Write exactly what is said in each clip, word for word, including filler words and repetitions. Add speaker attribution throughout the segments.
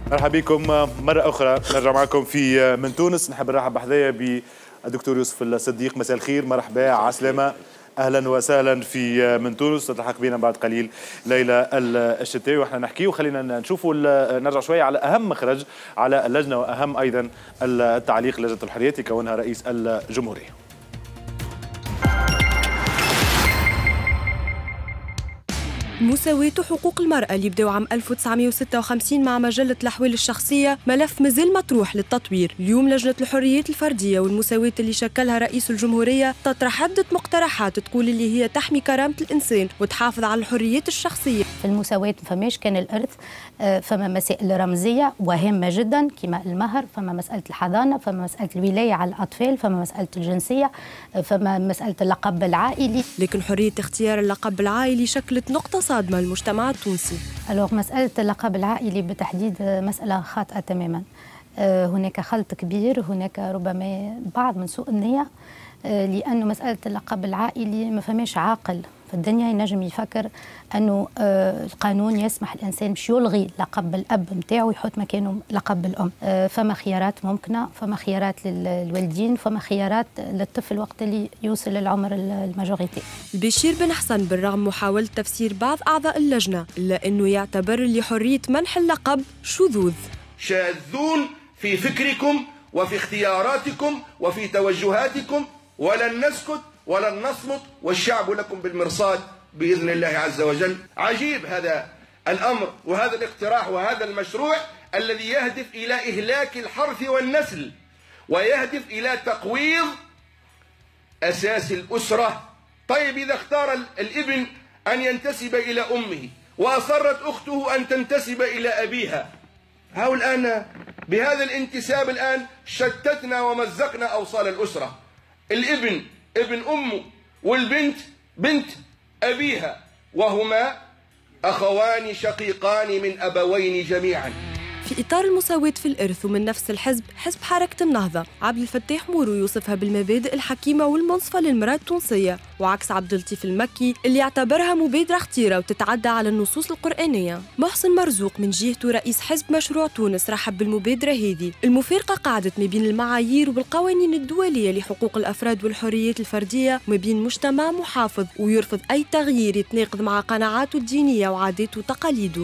Speaker 1: مرحبا بكم مرة أخرى، نرجع معكم في من تونس. نحب نرحب بحذايا بالدكتور يوسف الصديق. مساء الخير، مرحبا، عسلامة، أهلا وسهلا في من تونس. تلحق بنا بعد قليل ليلى الشتاوي وإحنا نحكي. وخلينا نشوفوا نرجع شوية على أهم مخرج على اللجنة وأهم أيضا التعليق لجنة الحريات يكونها رئيس الجمهورية.
Speaker 2: مساواة حقوق المرأة اللي بدأوا عام ألف وتسعمئة وستة وخمسين مع مجلة الأحوال الشخصية ملف مازال مطروح للتطوير. اليوم لجنة الحريات الفردية والمساواة اللي شكلها رئيس الجمهورية تطرح عدة مقترحات تقول اللي هي تحمي كرامة الإنسان وتحافظ على الحريات الشخصية.
Speaker 3: في المساواة فماش كان الإرث، فما مسائل رمزية وهامة جدا كما المهر، فما مسألة الحضانة، فما مسألة الولاية على الأطفال، فما مسألة الجنسية، فما مسألة اللقب العائلي.
Speaker 2: لكن حرية اختيار اللقب العائلي شكلت نقطة صادمة للمجتمع التونسي.
Speaker 3: ألوغ مسألة اللقب العائلي بالتحديد مسألة خاطئة تماما. هناك خلط كبير، هناك ربما بعض من سوء النية، لأنه مسألة اللقب العائلي ما فماش عاقل في الدنيا ينجم يفكر أنه القانون يسمح الإنسان باش يلغي لقب الأب نتاعو ويحط مكانه لقب الأم. فما خيارات ممكنة، فما خيارات للوالدين، فما خيارات للطفل وقت اللي يوصل للعمر الماجوريتي.
Speaker 2: البشير بن حسن بالرغم محاولة تفسير بعض أعضاء اللجنة إلا أنه يعتبر لحرية منح اللقب شذوذ.
Speaker 4: شاذون في فكركم وفي اختياراتكم وفي توجهاتكم، ولن نسكت ولن نصمت والشعب لكم بالمرصاد بإذن الله عز وجل. عجيب هذا الأمر وهذا الاقتراح وهذا المشروع الذي يهدف إلى إهلاك الحرث والنسل ويهدف إلى تقويض أساس الأسرة. طيب إذا اختار الابن أن ينتسب إلى أمه وأصرت أخته أن تنتسب إلى أبيها، ها الآن بهذا الانتساب الآن شتتنا ومزقنا أوصال الأسرة. الابن ابن أمه والبنت بنت أبيها، وهما أخوان شقيقان من أبوين جميعا.
Speaker 2: في إطار المساواة في الإرث ومن نفس الحزب حزب حركة النهضة، عبد الفتاح مورو يوصفها بالمبادئ الحكيمة والمنصفة للمرأة التونسية، وعكس عبد اللطيف المكي اللي يعتبرها مبادرة خطيرة وتتعدى على النصوص القرآنية. محسن مرزوق من جهته رئيس حزب مشروع تونس رحب بالمبادرة هذه. المفارقة قعدت ما بين المعايير والقوانين الدولية لحقوق الأفراد والحريات الفردية وما بين مجتمع محافظ ويرفض أي تغيير يتناقض مع قناعاته الدينية وعاداته وتقاليده.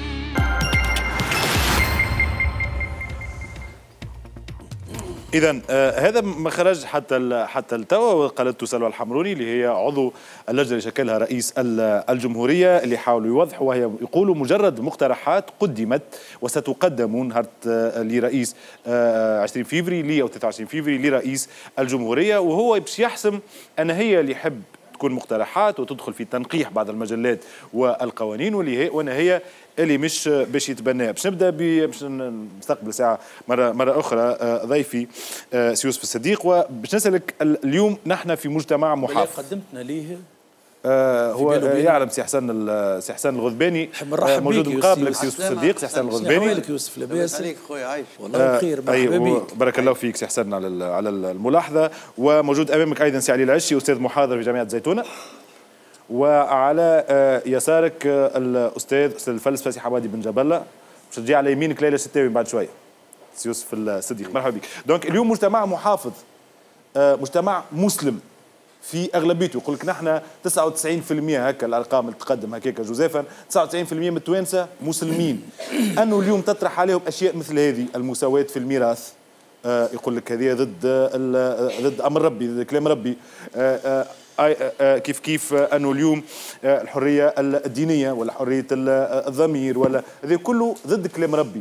Speaker 1: إذا آه هذا ما خرج حتى حتى التوا، وقالته سلوى الحمروني اللي هي عضو اللجنه اللي شكلها رئيس الجمهوريه اللي حاولوا يوضحوا، وهي يقولوا مجرد مقترحات قدمت وستقدم نهار آه لرئيس آه عشرين فيفري او ثلاثة وعشرين فيفري لرئيس الجمهوريه، وهو باش يحسم ان هي اللي يحب تكون مقترحات وتدخل في تنقيح بعض المجلات والقوانين، واللي هي وانا هي اللي مش باش يتبناها. باش نبدا باش نستقبل ساعه مره مره اخرى ضيفي سي يوسف الصديق، وباش نسالك اليوم نحن في مجتمع محافظ
Speaker 5: قدمتنا ليه
Speaker 1: آه هو يعلم سي حسن سي حسن الغذباني آه موجود مقابلك سي يوسف الصديق. سي حسن الغذباني
Speaker 5: لك يوسف لاباس عليك خويا عايش والله بخير.
Speaker 1: مرحبا بك، بارك الله فيك سي حسن على على الملاحظه. وموجود امامك ايضا سي علي العشي استاذ محاضر في جامعه زيتونه، وعلى يسارك الاستاذ استاذ الفلسفه سي حوادي بن جبله، باش تجي على يمينك ليلى الشتاوي بعد شويه سي يوسف الصديق. مرحبا بك. دونك اليوم مجتمع محافظ، مجتمع مسلم في اغلبيته. يقول لك نحن تسعة وتسعين بالمئة هكا الارقام اللي تقدم هكاك جوزيفا، تسعة وتسعين بالمئة من التوانسه مسلمين. انه اليوم تطرح عليهم اشياء مثل هذه المساواه في الميراث، آه يقول لك هذه ضد ضد امر ربي، ضد كلام ربي. آه آه كيف كيف انه اليوم الحريه الدينيه ولا حريه الضمير ولا هذا كله ضد كلام ربي،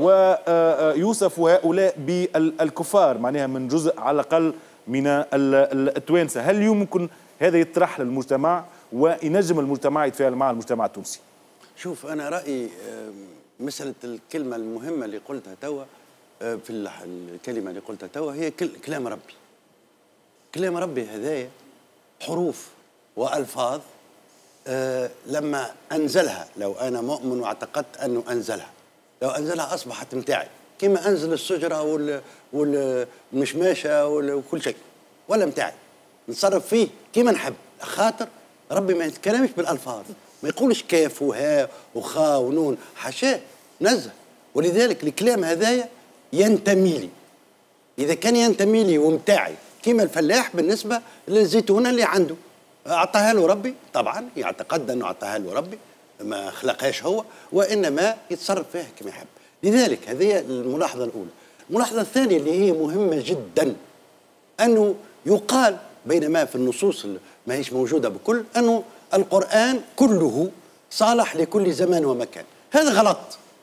Speaker 1: ويوصف هؤلاء بالكفار معناها من جزء على الاقل من التوانسه. هل اليوم ممكن هذا يطرح للمجتمع وينجم المجتمع يتفاعل مع المجتمع التونسي؟
Speaker 6: شوف انا رايي مساله الكلمه المهمه اللي قلتها توا، في الكلمه اللي قلتها توا هي كلام ربي. كلام ربي هذايا حروف والفاظ، أه لما انزلها، لو انا مؤمن واعتقدت انه انزلها، لو انزلها اصبحت متاعي، كما انزل الشجره وال والمشماشه وكل شيء، ولا متاعي، نتصرف فيه كما نحب، خاطر ربي ما يتكلمش بالالفاظ، ما يقولش كاف وهاء وخاء ونون، حاشاه، نزه ولذلك الكلام هذايا ينتمي لي. إذا كان ينتمي لي ومتاعي كيما الفلاح بالنسبة للزيتونة اللي عنده أعطاها له ربي، طبعا يعتقد أنه أعطاها له ربي ما خلقهاش هو، وإنما يتصرف فيها كما يحب. لذلك هذه الملاحظة الأولى. الملاحظة الثانية اللي هي مهمة جدا أنه يقال بينما في النصوص ما هيش موجودة بكل أنه القرآن كله صالح لكل زمان ومكان. هذا غلط.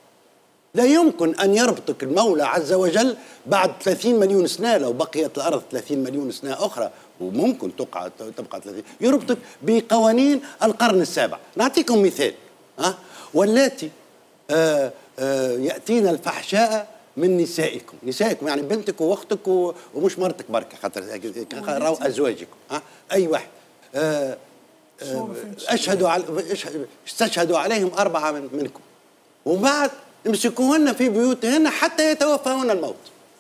Speaker 6: لا يمكن أن يربطك المولى عز وجل بعد ثلاثين مليون سنة، لو بقيت الأرض ثلاثين مليون سنة أخرى وممكن تبقى تبقى ثلاثين، يربطك بقوانين القرن السابع. نعطيكم مثال. ها واللاتي آه آه يأتين الفحشاء من نسائكم، نسائكم يعني بنتك واختك ومش مرتك بركة، خاطر راهو أزواجكم. ها أي واحد آه آه أشهدوا على استشهدوا عليهم أربعة من منكم، وبعد امسكوهن في بيوتهن حتى يتوفاهن الموت.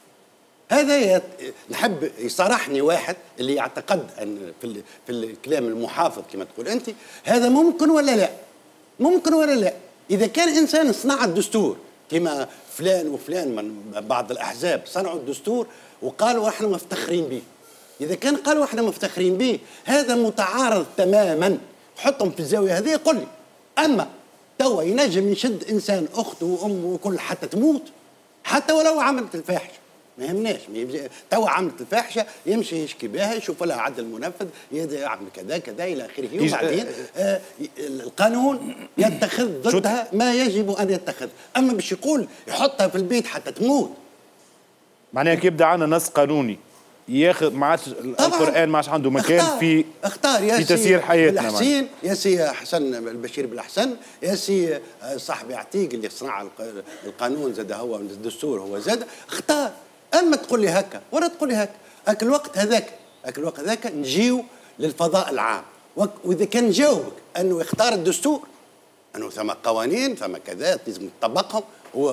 Speaker 6: هذا يت... نحب يصارحني واحد اللي يعتقد ان في في الكلام المحافظ كما تقول انت، هذا ممكن ولا لا؟ ممكن ولا لا؟ اذا كان انسان صنع الدستور كما فلان وفلان من بعض الاحزاب صنعوا الدستور وقالوا احنا مفتخرين به، اذا كان قالوا احنا مفتخرين به هذا متعارض تماما، حطهم في الزاويه هذه قل لي. اما توا ينجم يشد انسان اخته وامه وكل حتى تموت، حتى ولو عملت الفاحشه ما يهمناش، توا عملت الفاحشه يمشي يشكي بها، يشوف لها عدل منفذ يعمل كذا كذا الى اخره، وبعدين آه القانون يتخذ ضدها ما يجب ان يتخذ. اما باش يقول يحطها في البيت حتى تموت،
Speaker 1: معناها كي يبدا عندنا نص قانوني ياخذ ما عادش القران ما عادش عنده مكان
Speaker 6: اختار
Speaker 1: في
Speaker 6: اختار يا
Speaker 1: في تسيير حياتنا.
Speaker 6: بالحسين يا سي حسن البشير بالحسن، يا سي صاحبي عتيق اللي صنع القانون زاد هو الدستور هو زاد، اختار. اما تقول لي هكا ولا تقول لي هكا، هاك الوقت هذاك هاك الوقت هذاك نجيو للفضاء العام، واذا كان نجاوبك انه يختار الدستور انه ثم قوانين ثم كذا لازم تطبقهم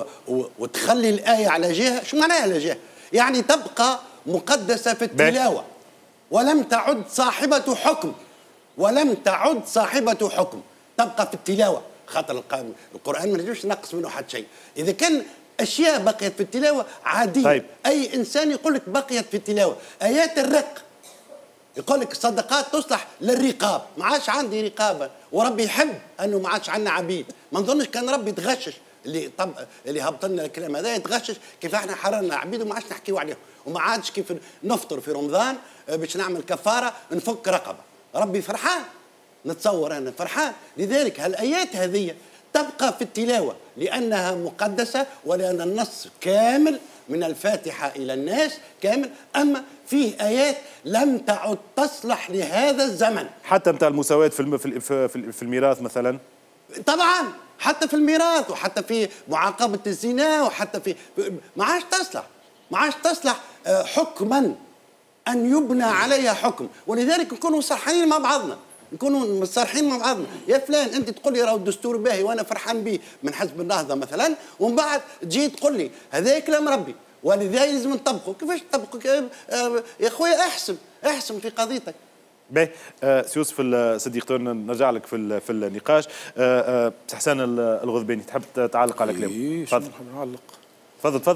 Speaker 6: وتخلي الايه على جهه، شو معناها على جهه؟ يعني تبقى مقدسة في التلاوة ولم تعد صاحبة حكم، ولم تعد صاحبة حكم، تبقى في التلاوة، خاطر القرآن ما نجمش نقص منه حد شيء. إذا كان أشياء بقيت في التلاوة عادية، طيب. أي إنسان يقول لك بقيت في التلاوة، آيات الرق يقول لك الصدقات تصلح للرقاب، ما عادش عندي رقابة، وربي يحب أنه ما عادش عندنا عبيد، ما نظنش كان ربي يتغشش اللي طب اللي هبط لنا الكلام هذا يتغشش كيف احنا حررنا عبيد وما عادش نحكيو عليهم، وما عادش كيف نفطر في رمضان باش نعمل كفاره نفك رقبه، ربي فرحان، نتصور انا فرحان. لذلك هالايات هذه تبقى في التلاوه لانها مقدسه ولان النص كامل من الفاتحه الى الناس كامل، اما فيه ايات لم تعد تصلح لهذا الزمن.
Speaker 1: حتى نتاع المساواه في في في الميراث مثلا،
Speaker 6: طبعا حتى في الميراث وحتى في معاقبة الزنا وحتى في ما عادش تصلح، ما عادش تصلح حكما أن يبنى عليها حكم. ولذلك نكونوا صرحانين مع بعضنا، نكونوا مصرحين مع بعضنا. يا فلان أنت تقول لي راهو الدستور باهي وأنا فرحان به من حزب النهضة مثلا، ومن بعد تجي تقول لي هذا كلام ربي ولذلك لازم نطبقه. كيفاش تطبقه يا خويا؟ احسم احسم في قضيتك.
Speaker 1: باهي آه سي يوسف الصديق نرجع لك في في النقاش. آه آه حسان الغذباني تحب تعلق على كلامه؟
Speaker 5: تفضل. نحب نعلق.
Speaker 1: تفضل تفضل.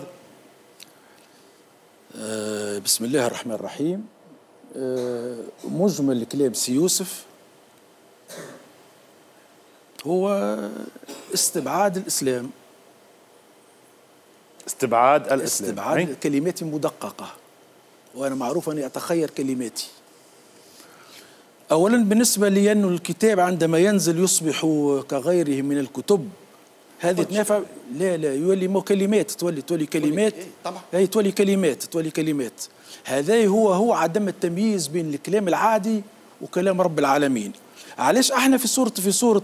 Speaker 5: آه بسم الله الرحمن الرحيم. آه مجمل كلام سي يوسف هو استبعاد الإسلام،
Speaker 1: استبعاد الإسلام،
Speaker 5: استبعاد كلمات مدققة، وأنا معروف أني أتخير كلماتي. أولا بالنسبة لي أن الكتاب عندما ينزل يصبح كغيره من الكتب، هذه تنافع. لا لا يولي مو كلمات، تولي تولي كلمات، هي تولي كلمات تولي كلمات. هذا هو هو عدم التمييز بين الكلام العادي وكلام رب العالمين. علاش احنا في سورة في سورة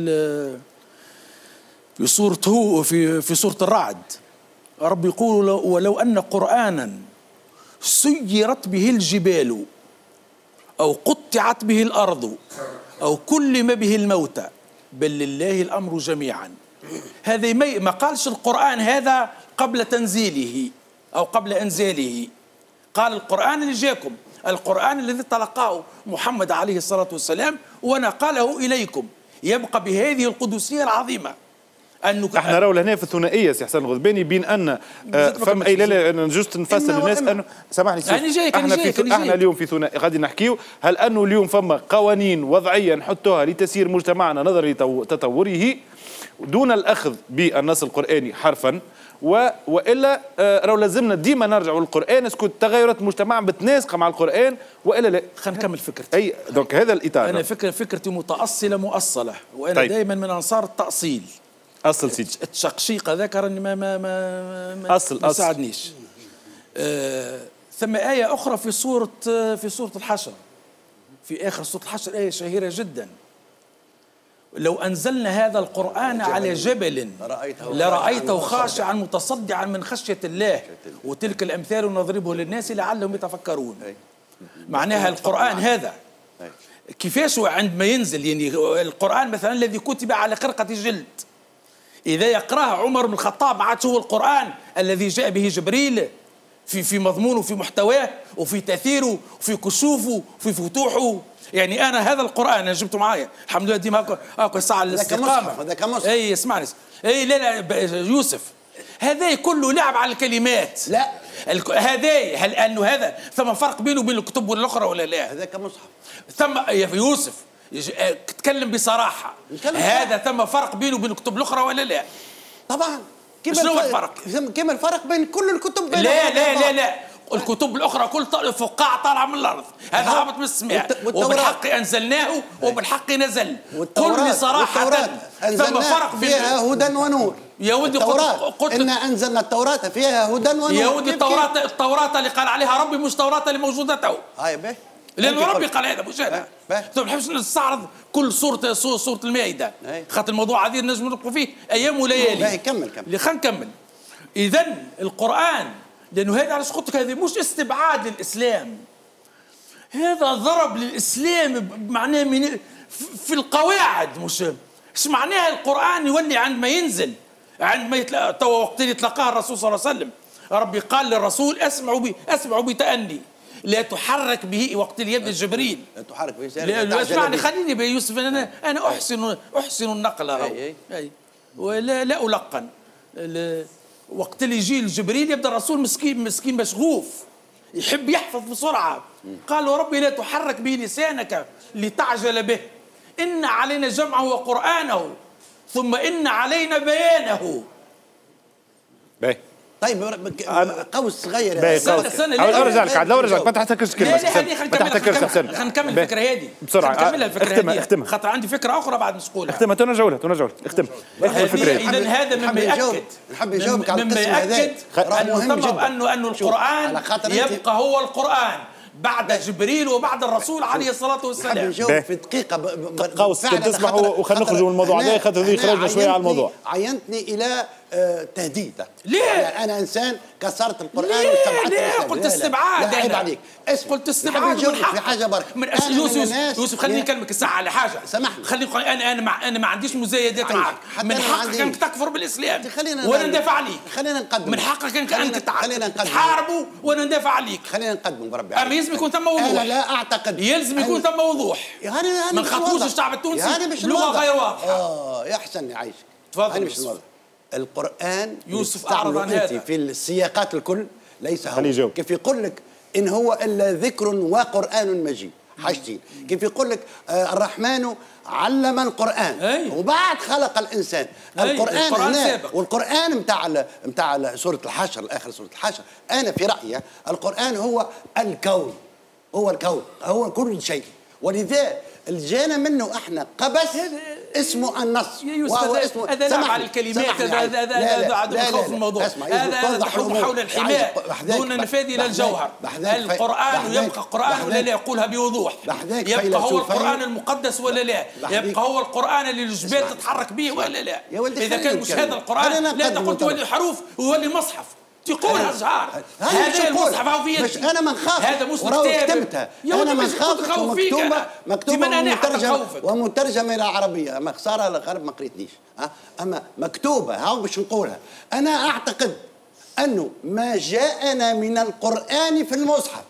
Speaker 5: في سورة هو في في سورة الرعد رب يقول ولو أن قرآنا سيرت به الجبال أو قطعت به الأرض أو كلم به الموتى بل لله الأمر جميعا. هذا ما قالش القرآن هذا قبل تنزيله أو قبل إنزاله، قال القرآن اللي جاكم، القرآن الذي تلقاه محمد عليه الصلاة والسلام ونقله إليكم، يبقى بهذه القدسية العظيمة انه
Speaker 1: احنا راهو هنا في الثنائيه سي حسن الغضباني بين ان آه فم اي لا لا انا جوست نفسر للناس انه سامحني
Speaker 5: سيف
Speaker 1: احنا في احنا اليوم في ثنائي غادي نحكيو هل انه اليوم فما قوانين وضعيه نحطوها لتسيير مجتمعنا نظرا لتطوره دون الاخذ بالنص القراني حرفا و... والا آه راهو لازمنا ديما نرجعوا للقران اسكو تغيرات المجتمع متناسقه مع القران والا لا.
Speaker 5: خلينا نكمل فكرتي.
Speaker 1: اي دونك هذا الاطار.
Speaker 5: انا فكره فكرتي متاصله مؤصله وانا
Speaker 1: طيب.
Speaker 5: دائما من انصار التاصيل.
Speaker 1: اصل سيدي.
Speaker 5: التشقشيق هذاك راني ما ما ما, ما
Speaker 1: اصل
Speaker 5: ما ساعدنيش. آه ثم ايه اخرى في سوره في سوره الحشر، في اخر سوره الحشر ايه شهيره جدا: لو أنزلنا هذا القرآن على جبل لرأيته خاشعا متصدعا من خشية الله وتلك الأمثال نضربه للناس لعلهم يتفكرون. معناها القرآن هذا كيفاش عندما ينزل، يعني القرآن مثلا الذي كتب على خرقة جلد إذا يقرأه عمر بن الخطاب ما عادش هو القرآن الذي جاء به جبريل في في مضمونه وفي محتواه وفي تأثيره وفي كشوفه وفي فتوحه. يعني انا هذا القران انا جبته معايا الحمد لله ديما هاكا هاكا الساعه الاستقامه.
Speaker 6: هذاك مصحف.
Speaker 5: اي اسمعني اي لا لا يوسف هذا كله لعب على الكلمات.
Speaker 6: لا
Speaker 5: هذا هل انه هذا ثم فرق بينه وبين الكتب والاخرى ولا لا؟
Speaker 6: هذاك مصحف.
Speaker 5: ثم يا يوسف تكلم بصراحه هذا ثم فرق بينه وبين الكتب الاخرى ولا لا؟
Speaker 6: طبعا.
Speaker 5: شنو الفرق؟
Speaker 6: كيما الفرق بين كل الكتب.
Speaker 5: لا لا لا لا الكتب الاخرى كل فقاعه طالعه من الارض، هذا هابط من السماء وبالحق انزلناه وبالحق نزل. قل لي صراحه ثم فرق بين
Speaker 6: فيها هدى ونور.
Speaker 5: يا ودي
Speaker 6: قلت إنا أنزلنا التوراة فيها هدى ونور.
Speaker 5: يا ودي التوراة التوراة اللي قال عليها ربي مش توراة اللي موجودة تو.
Speaker 6: هاي به
Speaker 5: لأنه ربي قال هذا مش هذا. ما نحبش نستعرض كل صورة سورة المائدة خاطر الموضوع هذا نجم نبقوا فيه أيام وليالي.
Speaker 6: كمل كمل.
Speaker 5: خلينا نكمل. إذا القرآن لأنه هذا علاش قلت لك هذه مش استبعاد للإسلام، هذا ضرب للإسلام معناه من في القواعد. مش ايش معناها القرآن يولي عندما ينزل عندما يتلقى تو وقت اللي تلقاه الرسول صلى الله عليه وسلم ربي قال للرسول اسمعوا بي اسمعوا بتأني لا تحرك به وقت اللي يبدا جبريل.
Speaker 6: لا تحرك به.
Speaker 5: لا اسمعني خليني بي يوسف انا انا احسن احسن النقل اي اي ولا لا القن. وقت اللي يجي الجبريل يبدا الرسول مسكين مسكين مشغوف يحب يحفظ بسرعه. قالوا ربي لا تحرك به لسانك لتعجل به ان علينا جمعه وقرانه ثم ان علينا بيانه.
Speaker 6: باهي طيب قوس صغير.
Speaker 1: باهي قوس لو رجع لك لو رجع لك ما تحتكرش كلمه.
Speaker 5: ما تحتكرش حسن. خلينا نكمل الفكره هذه
Speaker 1: بسرعه.
Speaker 5: نكملها الفكره
Speaker 1: هذه
Speaker 5: اختمها خاطر عندي فكره اخرى بعد مش نقولها.
Speaker 1: اختمها تنرجعوا لها تنرجعوا لها اختم اختم الفكره هذه.
Speaker 5: اذا هذا مما ياكد
Speaker 6: نحب نجاوبك على
Speaker 5: القسم هذا انه ثم انه انه القران يبقى هو القران بعد جبريل وبعد الرسول عليه الصلاه والسلام.
Speaker 6: نحب نجاوب في دقيقه
Speaker 1: قوس تسمح وخلينا نخرجوا من الموضوع هذا خاطر ذي خرجنا شويه على الموضوع.
Speaker 6: عينتني الى آه تهديد.
Speaker 5: ليه؟
Speaker 6: انا انسان كسرت القران
Speaker 5: واستبعدت. ليه؟ قلت استبعاد.
Speaker 6: عيب عليك.
Speaker 5: قلت استبعاد من حق.
Speaker 6: في حاجه برك
Speaker 5: من يوسف يوسف خليني اكلمك الساعه على حاجه.
Speaker 6: سامحني.
Speaker 5: خليني انا انا مع انا ما عنديش مزايدات معك. من حقك انك تكفر بالاسلام وانا ندافع عليك.
Speaker 6: خلينا نقدم.
Speaker 5: من حقك انك تحاربوا وانا ندافع عليك.
Speaker 6: خلينا نقدم بربي.
Speaker 5: اما يلزم يكون ثم وضوح.
Speaker 6: انا لا اعتقد.
Speaker 5: يلزم يكون ثم وضوح. ما نخاطبوش الشعب التونسي بلغه غير واضحه.
Speaker 6: اه يا حسن يعيشك.
Speaker 5: تفضل.
Speaker 6: مش الوضع. القرآن
Speaker 5: يوسف أعرض عن هذا
Speaker 6: في السياقات الكل ليس هو كيف يقول لك إن هو إلا ذكر وقرآن مجيد. حاجتين كيف يقول لك آه الرحمن علم القرآن.
Speaker 5: أي.
Speaker 6: وبعد خلق الإنسان.
Speaker 5: أي.
Speaker 6: القرآن,
Speaker 5: القرآن
Speaker 6: هنا
Speaker 5: سابق.
Speaker 6: والقرآن متاع متاع سورة الحشر آخر سورة الحشر. أنا في رأيي القرآن هو الكون هو الكون هو كل شيء. ولذا الجانا منه احنا قبس اسمه النص
Speaker 5: وهو اسمه هذا لعب على الكلمات. هذا هذا هذا عدم الخوف من الموضوع. هذا حب حول الحماية دون نفاذ الى الجوهر. القرآن يبقى قرآن ولا لا؟ يقولها بوضوح. يبقى هو القرآن المقدس ولا لا؟ يبقى هو القرآن اللي الجبال تتحرك به ولا لا؟ اذا كان مش هذا القرآن لا تقول تولي حروف ويولي مصحف تقولها اشعار. هذا المصحف هو في يدي.
Speaker 6: انا ما نخاف.
Speaker 5: هذا مش كتاب.
Speaker 6: انا ما نخاف. مكتوبه مكتوبه ومترجمه ومترجمه الى عربيه. ما خساره الغرب ما قريتنيش. اما مكتوبه هاو باش نقولها. انا اعتقد انه ما جاءنا من القران في المصحف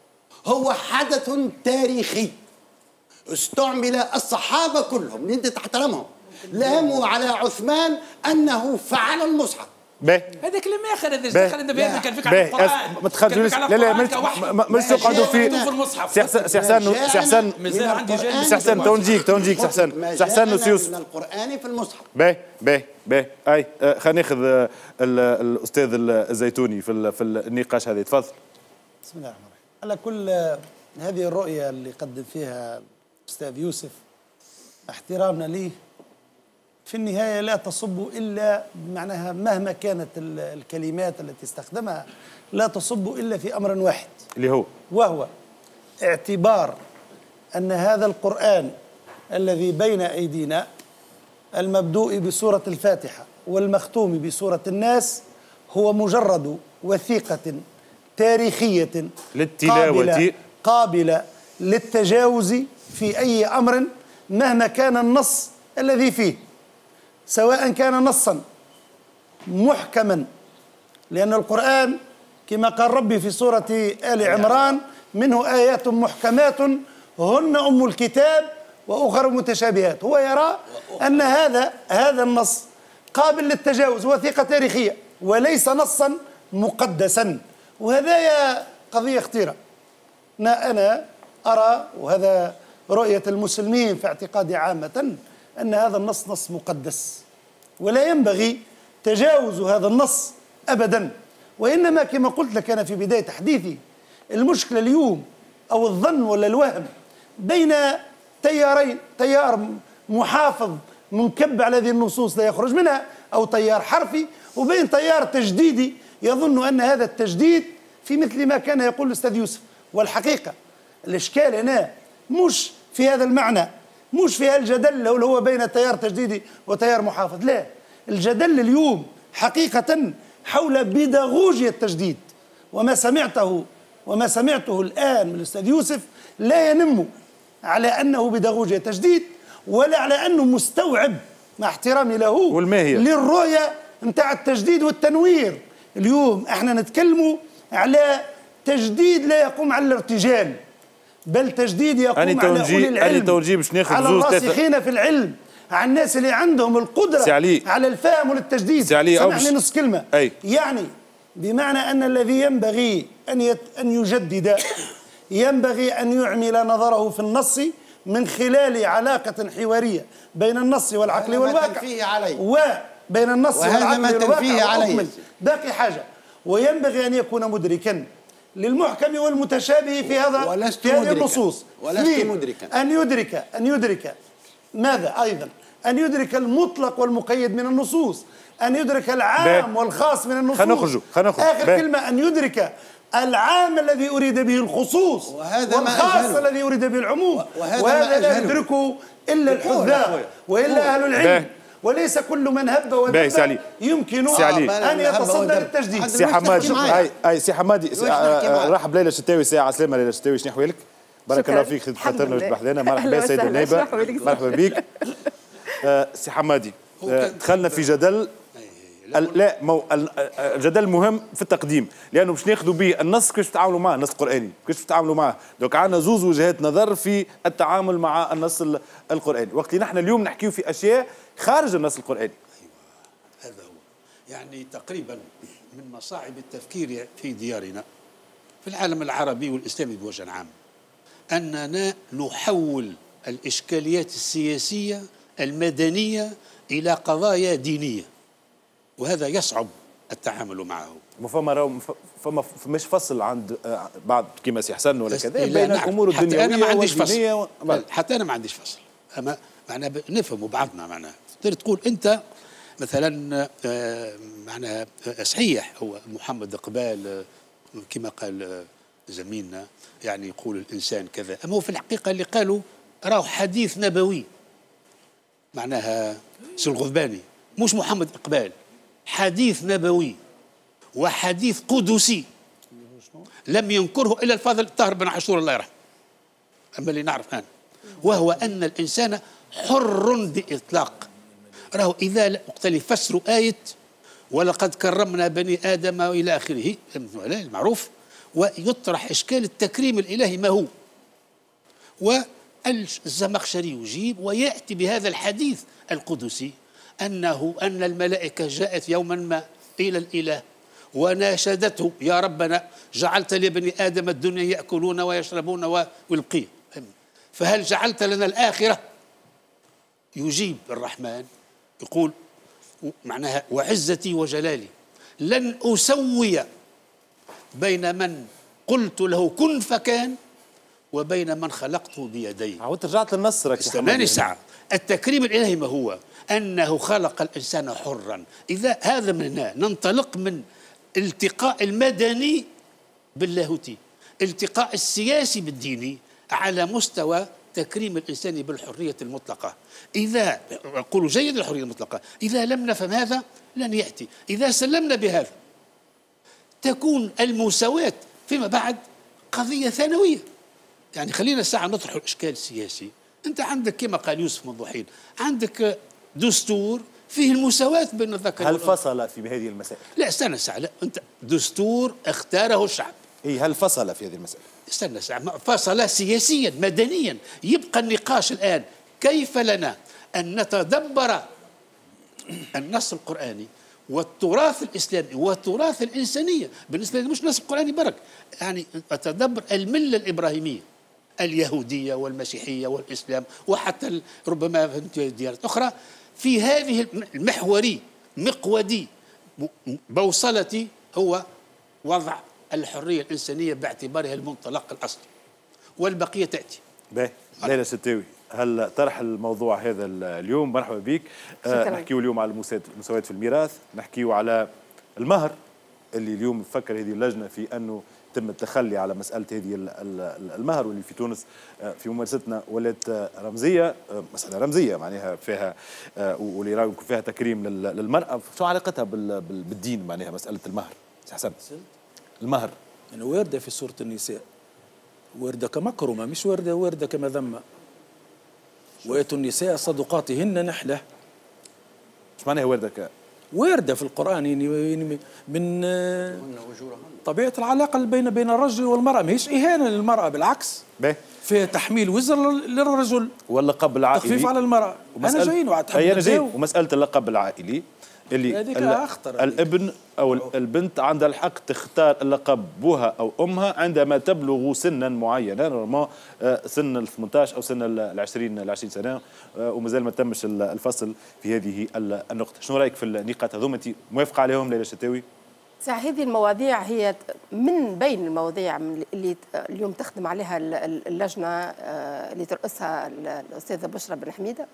Speaker 6: هو حدث تاريخي استعمل الصحابه كلهم اللي انت تحترمهم
Speaker 7: لاموا على عثمان أنه فعل المصحف.
Speaker 1: باهي
Speaker 5: هذا كلام اخر. هذا خلينا بهذا كان فيك على
Speaker 1: باهي
Speaker 5: القران
Speaker 1: ما تخرجونيش. لا لا مش تقعدوا في سي حسن سي حسن سي حسن
Speaker 5: مازال عندي جانب
Speaker 1: سي حسن تو نجيك تو نجيك سي حسن سي حسن وسيوسف
Speaker 7: من القرآن في المصحف.
Speaker 1: باهي باهي باهي اي خلينا ناخذ الاستاذ الزيتوني في في النقاش هذا. تفضل.
Speaker 8: بسم الله الرحمن الرحيم. على كل هذه الرؤية اللي قدم فيها الأستاذ يوسف احترامنا ليه، في النهاية لا تصب إلا بمعناها مهما كانت الكلمات التي استخدمها لا تصب إلا في أمر واحد
Speaker 1: اللي هو
Speaker 8: وهو اعتبار أن هذا القرآن الذي بين أيدينا المبدوء بسورة الفاتحة والمختوم بسورة الناس هو مجرد وثيقة تاريخية
Speaker 1: للتلاوة
Speaker 8: قابلة, قابلة للتجاوز في أي أمر مهما كان النص الذي فيه، سواء كان نصا محكما، لأن القرآن كما قال ربي في سورة آل عمران منه آيات محكمات هن أم الكتاب وأخر متشابهات. هو يرى أن هذا هذا النص قابل للتجاوز، وثيقة تاريخية وليس نصا مقدسا، وهذا قضية خطيرة. أنا أرى، وهذا رؤية المسلمين في اعتقادي عامة، أن هذا النص نص مقدس ولا ينبغي تجاوز هذا النص أبدا. وإنما كما قلت لك أنا في بداية حديثي، المشكلة اليوم أو الظن ولا الوهم بين تيارين، تيار محافظ منكب على هذه النصوص لا يخرج منها، أو تيار حرفي، وبين تيار تجديدي يظن أن هذا التجديد في مثل ما كان يقول الأستاذ يوسف. والحقيقة الإشكال هنا مش في هذا المعنى، مش في الجدل اللي هو بين تيار تجديدي وتيار محافظ، لا، الجدل اليوم حقيقة حول بيداغوجيا التجديد. وما سمعته وما سمعته الآن من الأستاذ يوسف لا ينم على أنه بيداغوجيا تجديد، ولا على أنه مستوعب مع احترامي له
Speaker 1: والماهية
Speaker 8: للرؤية نتاع التجديد والتنوير. اليوم احنا نتكلموا على تجديد لا يقوم على الارتجال، بل تجديد يقوم على أولي العلم، على الراسخين في العلم، على الناس اللي عندهم القدرة على الفهم والتجديد. سامحني نص كلمة.
Speaker 1: أي.
Speaker 8: يعني بمعنى أن الذي ينبغي أن يت... أن يجدد ينبغي أن يعمل نظره في النص من خلال علاقة حوارية بين النص والعقل والواقع، وبين النص والعقل والواقع. باقي حاجة، وينبغي أن يكون مدركا للمحكم والمتشابه في هذا في هذه النصوص.
Speaker 7: ولست مدركا.
Speaker 8: أن يدرك أن يدرك ماذا أيضا؟ أن يدرك المطلق والمقيد من النصوص، أن يدرك العام بي. والخاص من النصوص.
Speaker 1: خنخرجوا خنخرجوا
Speaker 8: آخر بي. كلمة أن يدرك العام الذي أريد به الخصوص والخاص الذي أريد به العموم، وهذا, وهذا لا يدركه إلا الحذاء وإلا أهل العلم، بي. وليس كل من هب ودب يمكن أن يتصدى للتجديد.
Speaker 1: سي حمادي أي أي سي حمادي رحب ليلى الشتاوي. ساعة سلامة ليلى الشتاوي، شنو أحوالك؟ بارك الله فيك خاطرنا وتبح لنا. مرحبا سيد النائبة، مرحبا بك. سي حمادي، دخلنا في جدل لا مو الجدل مهم في التقديم، لانه باش ناخذوا به النص كيفاش تتعاملوا معه، النص القراني كيفاش تتعاملوا معه. دوك عندنا زوز وجهات نظر في التعامل مع النص القراني، وقت اللي نحن اليوم نحكيو في اشياء خارج النص القراني.
Speaker 9: ايوه هذا هو، يعني تقريبا من مصاعب التفكير في ديارنا في العالم العربي والاسلامي بوجه عام اننا نحول الاشكاليات السياسيه المدنيه الى قضايا دينيه، وهذا يصعب التعامل معه.
Speaker 1: فما فما مش فصل عند بعض كما سي حسن ولا كذا بين الامور الدنيويه
Speaker 9: حتى انا ما عنديش فصل، حتى انا ما عنديش فصل، اما معناها نفهموا بعضنا. معناها تقدر تقول انت مثلا معناها صحيح هو محمد قبال كما قال زميلنا يعني يقول الانسان كذا، اما هو في الحقيقه اللي قالوا راهو حديث نبوي، معناها سي الغضباني مش محمد إقبال، حديث نبوي وحديث قدسي لم ينكره إلا الفاضل الطاهر بن عاشور الله يرحمه، أما اللي نعرف أنا، وهو أن الإنسان حر بإطلاق. راهو إذا وقت اللي يفسروا آية ولقد كرمنا بني آدم وإلى آخره المعروف، ويطرح إشكال التكريم الإلهي ما هو، الزمخشري يجيب ويأتي بهذا الحديث القدسي أنه أن الملائكة جاءت يوما ما إلى الإله وناشدته يا ربنا جعلت لبني آدم الدنيا يأكلون ويشربون ويلقيه، فهل جعلت لنا الآخرة؟ يجيب الرحمن يقول معناها وعزتي وجلالي لن أسوي بين من قلت له كن فكان وبين من خلقته بيدي.
Speaker 1: عاودت رجعت للنص راك
Speaker 9: استناني ساعة. التكريم الإلهي ما هو؟ أنه خلق الإنسان حرا. إذا هذا من هنا ننطلق من التقاء المدني باللاهوتي، التقاء السياسي بالديني على مستوى تكريم الإنسان بالحرية المطلقة. إذا أقول جيد الحرية المطلقة، إذا لم نفهم هذا لن يأتي. إذا سلمنا بهذا تكون المساواة فيما بعد قضية ثانوية. يعني خلينا الساعة نطرح الإشكال السياسي. أنت عندك كما قال يوسف من ضحين عندك دستور فيه المساواة بين الذكر.
Speaker 1: هل فصل في هذه المسائل؟
Speaker 9: لا استنى ساعة، لا أنت دستور اختاره الشعب.
Speaker 1: إيه هل فصل في هذه المسائل؟
Speaker 9: استنى ساعة، فصل سياسيا مدنيا. يبقى النقاش الآن كيف لنا أن نتدبر النص القرآني والتراث الإسلامي والتراث الإنسانية. بالنسبة لي مش النص القرآني برك، يعني أتدبر الملة الإبراهيمية اليهودية والمسيحية والإسلام وحتى ربما ديانات أخرى في هذه المحوري مقودي بوصلتي هو وضع الحرية الإنسانية باعتبارها المنطلق الأصلي والبقية تأتي.
Speaker 1: باهي ليلى ستاوي، هل طرح الموضوع هذا اليوم؟ مرحبا بك. آه نحكيو اليوم على المساواة في الميراث، نحكيو على المهر اللي اليوم فكر هذه اللجنة في أنه تم التخلي على مسألة هذه المهر، واللي في تونس في ممارستنا ولات رمزية، مسألة رمزية معناها فيها واللي راهو فيها تكريم للمرأة. شو علاقتها بالدين معناها مسألة المهر؟ سي حسن المهر
Speaker 5: يعني واردة في سورة النساء، واردة كمكرمة مش واردة واردة كمذمة. وآتوا النساء صدقاتهن نحلة.
Speaker 1: ايش معناها واردة ك
Speaker 5: واردة في القرآن يعني من طبيعة العلاقة بين بين الرجل والمرأة، ماهيش إهانة للمرأة، بالعكس فيها تحميل وزر للرجل
Speaker 1: واللقب العائلي،
Speaker 5: تخفيف على المرأة. أنا جايين
Speaker 1: أنا جاي ومسألة اللقب العائلي اللي
Speaker 5: أخطر.
Speaker 1: الابن أو البنت عندها الحق تختار اللقب بوها أو أمها عندما تبلغ سنا معينا، نورمال سن ال ثمانية عشر أو سن ال عشرين ال عشرين سنة، ومازال ما تمش الفصل في هذه النقطة. شنو رأيك في النقاط هذوما؟ أنت موافقة عليهم ليلى الشتاوي؟
Speaker 10: هذه المواضيع هي من بين المواضيع اللي اليوم تخدم عليها اللجنة اللي ترأسها الأستاذة بشرى بن حميدة،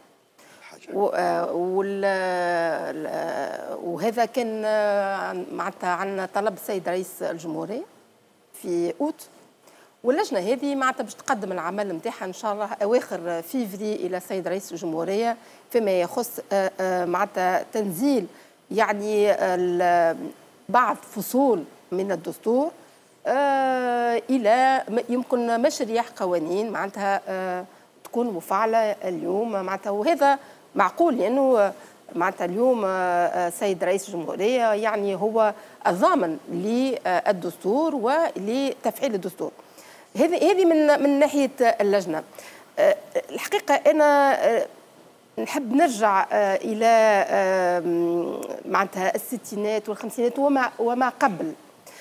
Speaker 10: وهذا كان معناتها عن طلب السيد رئيس الجمهورية في أوت، واللجنة هذه معناتها باش تقدم العمل نتاعها إن شاء الله أواخر فيفري إلى السيد رئيس الجمهورية فيما يخص معناتها تنزيل يعني بعض فصول من الدستور إلى يمكن مشاريع قوانين معناتها تكون مفعلة اليوم معناتها، وهذا معقول لأنه معناتها اليوم السيد رئيس الجمهورية يعني هو الضامن للدستور ولتفعيل الدستور. هذه هذه من من ناحية اللجنة. الحقيقة أنا نحب نرجع إلى معناتها الستينات والخمسينات وما وما قبل.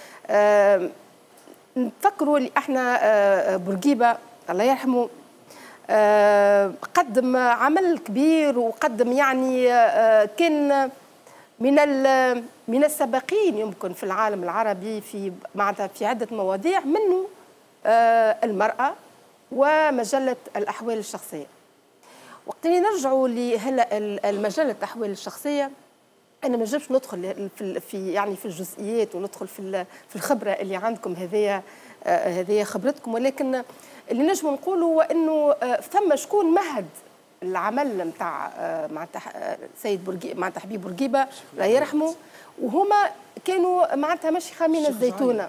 Speaker 10: نفكروا اللي احنا بورقيبة الله يرحمه قدم عمل كبير، وقدم يعني كان من من السابقين يمكن في العالم العربي في معناتها في عدة مواضيع، منه المرأة ومجلة الأحوال الشخصية. وقت اللي نرجعوا لهلا المجلة الأحوال الشخصية، أنا ما نجمش ندخل في يعني في الجزئيات وندخل في في الخبرة اللي عندكم، هذه هذه خبرتكم، ولكن اللي نجم نقوله هو انه ثم شكون مهد العمل نتاع معناتها السيد بورقيبه معناتها حبيب بورقيبه الله يرحمه، وهما كانوا معناتها مشيخه من الزيتونه.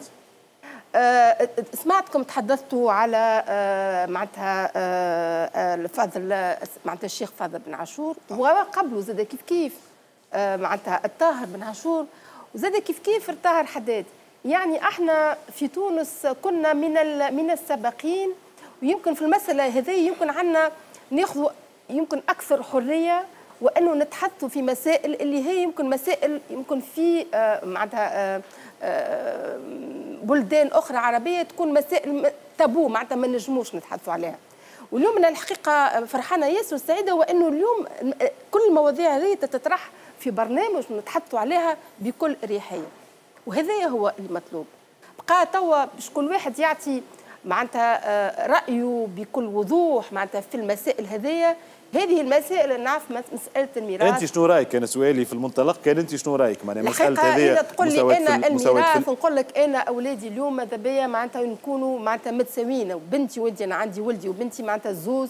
Speaker 10: سمعتكم تحدثتوا على معناتها الفاضل معناتها الشيخ فاضل بن عاشور، وقبله زاد كيف كيف معناتها الطاهر بن عاشور، وزاد كيف كيف الطاهر حداد. يعني احنا في تونس كنا من من السابقين ويمكن في المساله هذه يمكن عندنا ناخذ يمكن اكثر حريه، وانه نتحدثوا في مسائل اللي هي يمكن مسائل يمكن في آه معناتها آه آه بلدان اخرى عربيه تكون مسائل تابو معناتها ما نجموش نتحدثوا عليها. واليوم انا الحقيقه فرحانه ياسر وسعيده، وانه اليوم كل المواضيع هذه تتطرح في برنامج ونتحدثوا عليها بكل اريحيه، وهذا هو المطلوب. بقى توا باش كل واحد يعطي معناتها رايه بكل وضوح معناتها في المسائل هذيا. هذه المسائل اللي نعرف مساله الميراث.
Speaker 1: انت شنو رايك؟ انا سؤالي في المنطلق كان انت شنو رايك؟ معناها مساله هذه
Speaker 10: اذا تقول لي انا الميراث نقول لك انا اولادي اليوم ماذا بيا معناتها نكونوا معناتها متساويين، وبنتي ولدي انا عندي ولدي وبنتي معناتها الزوز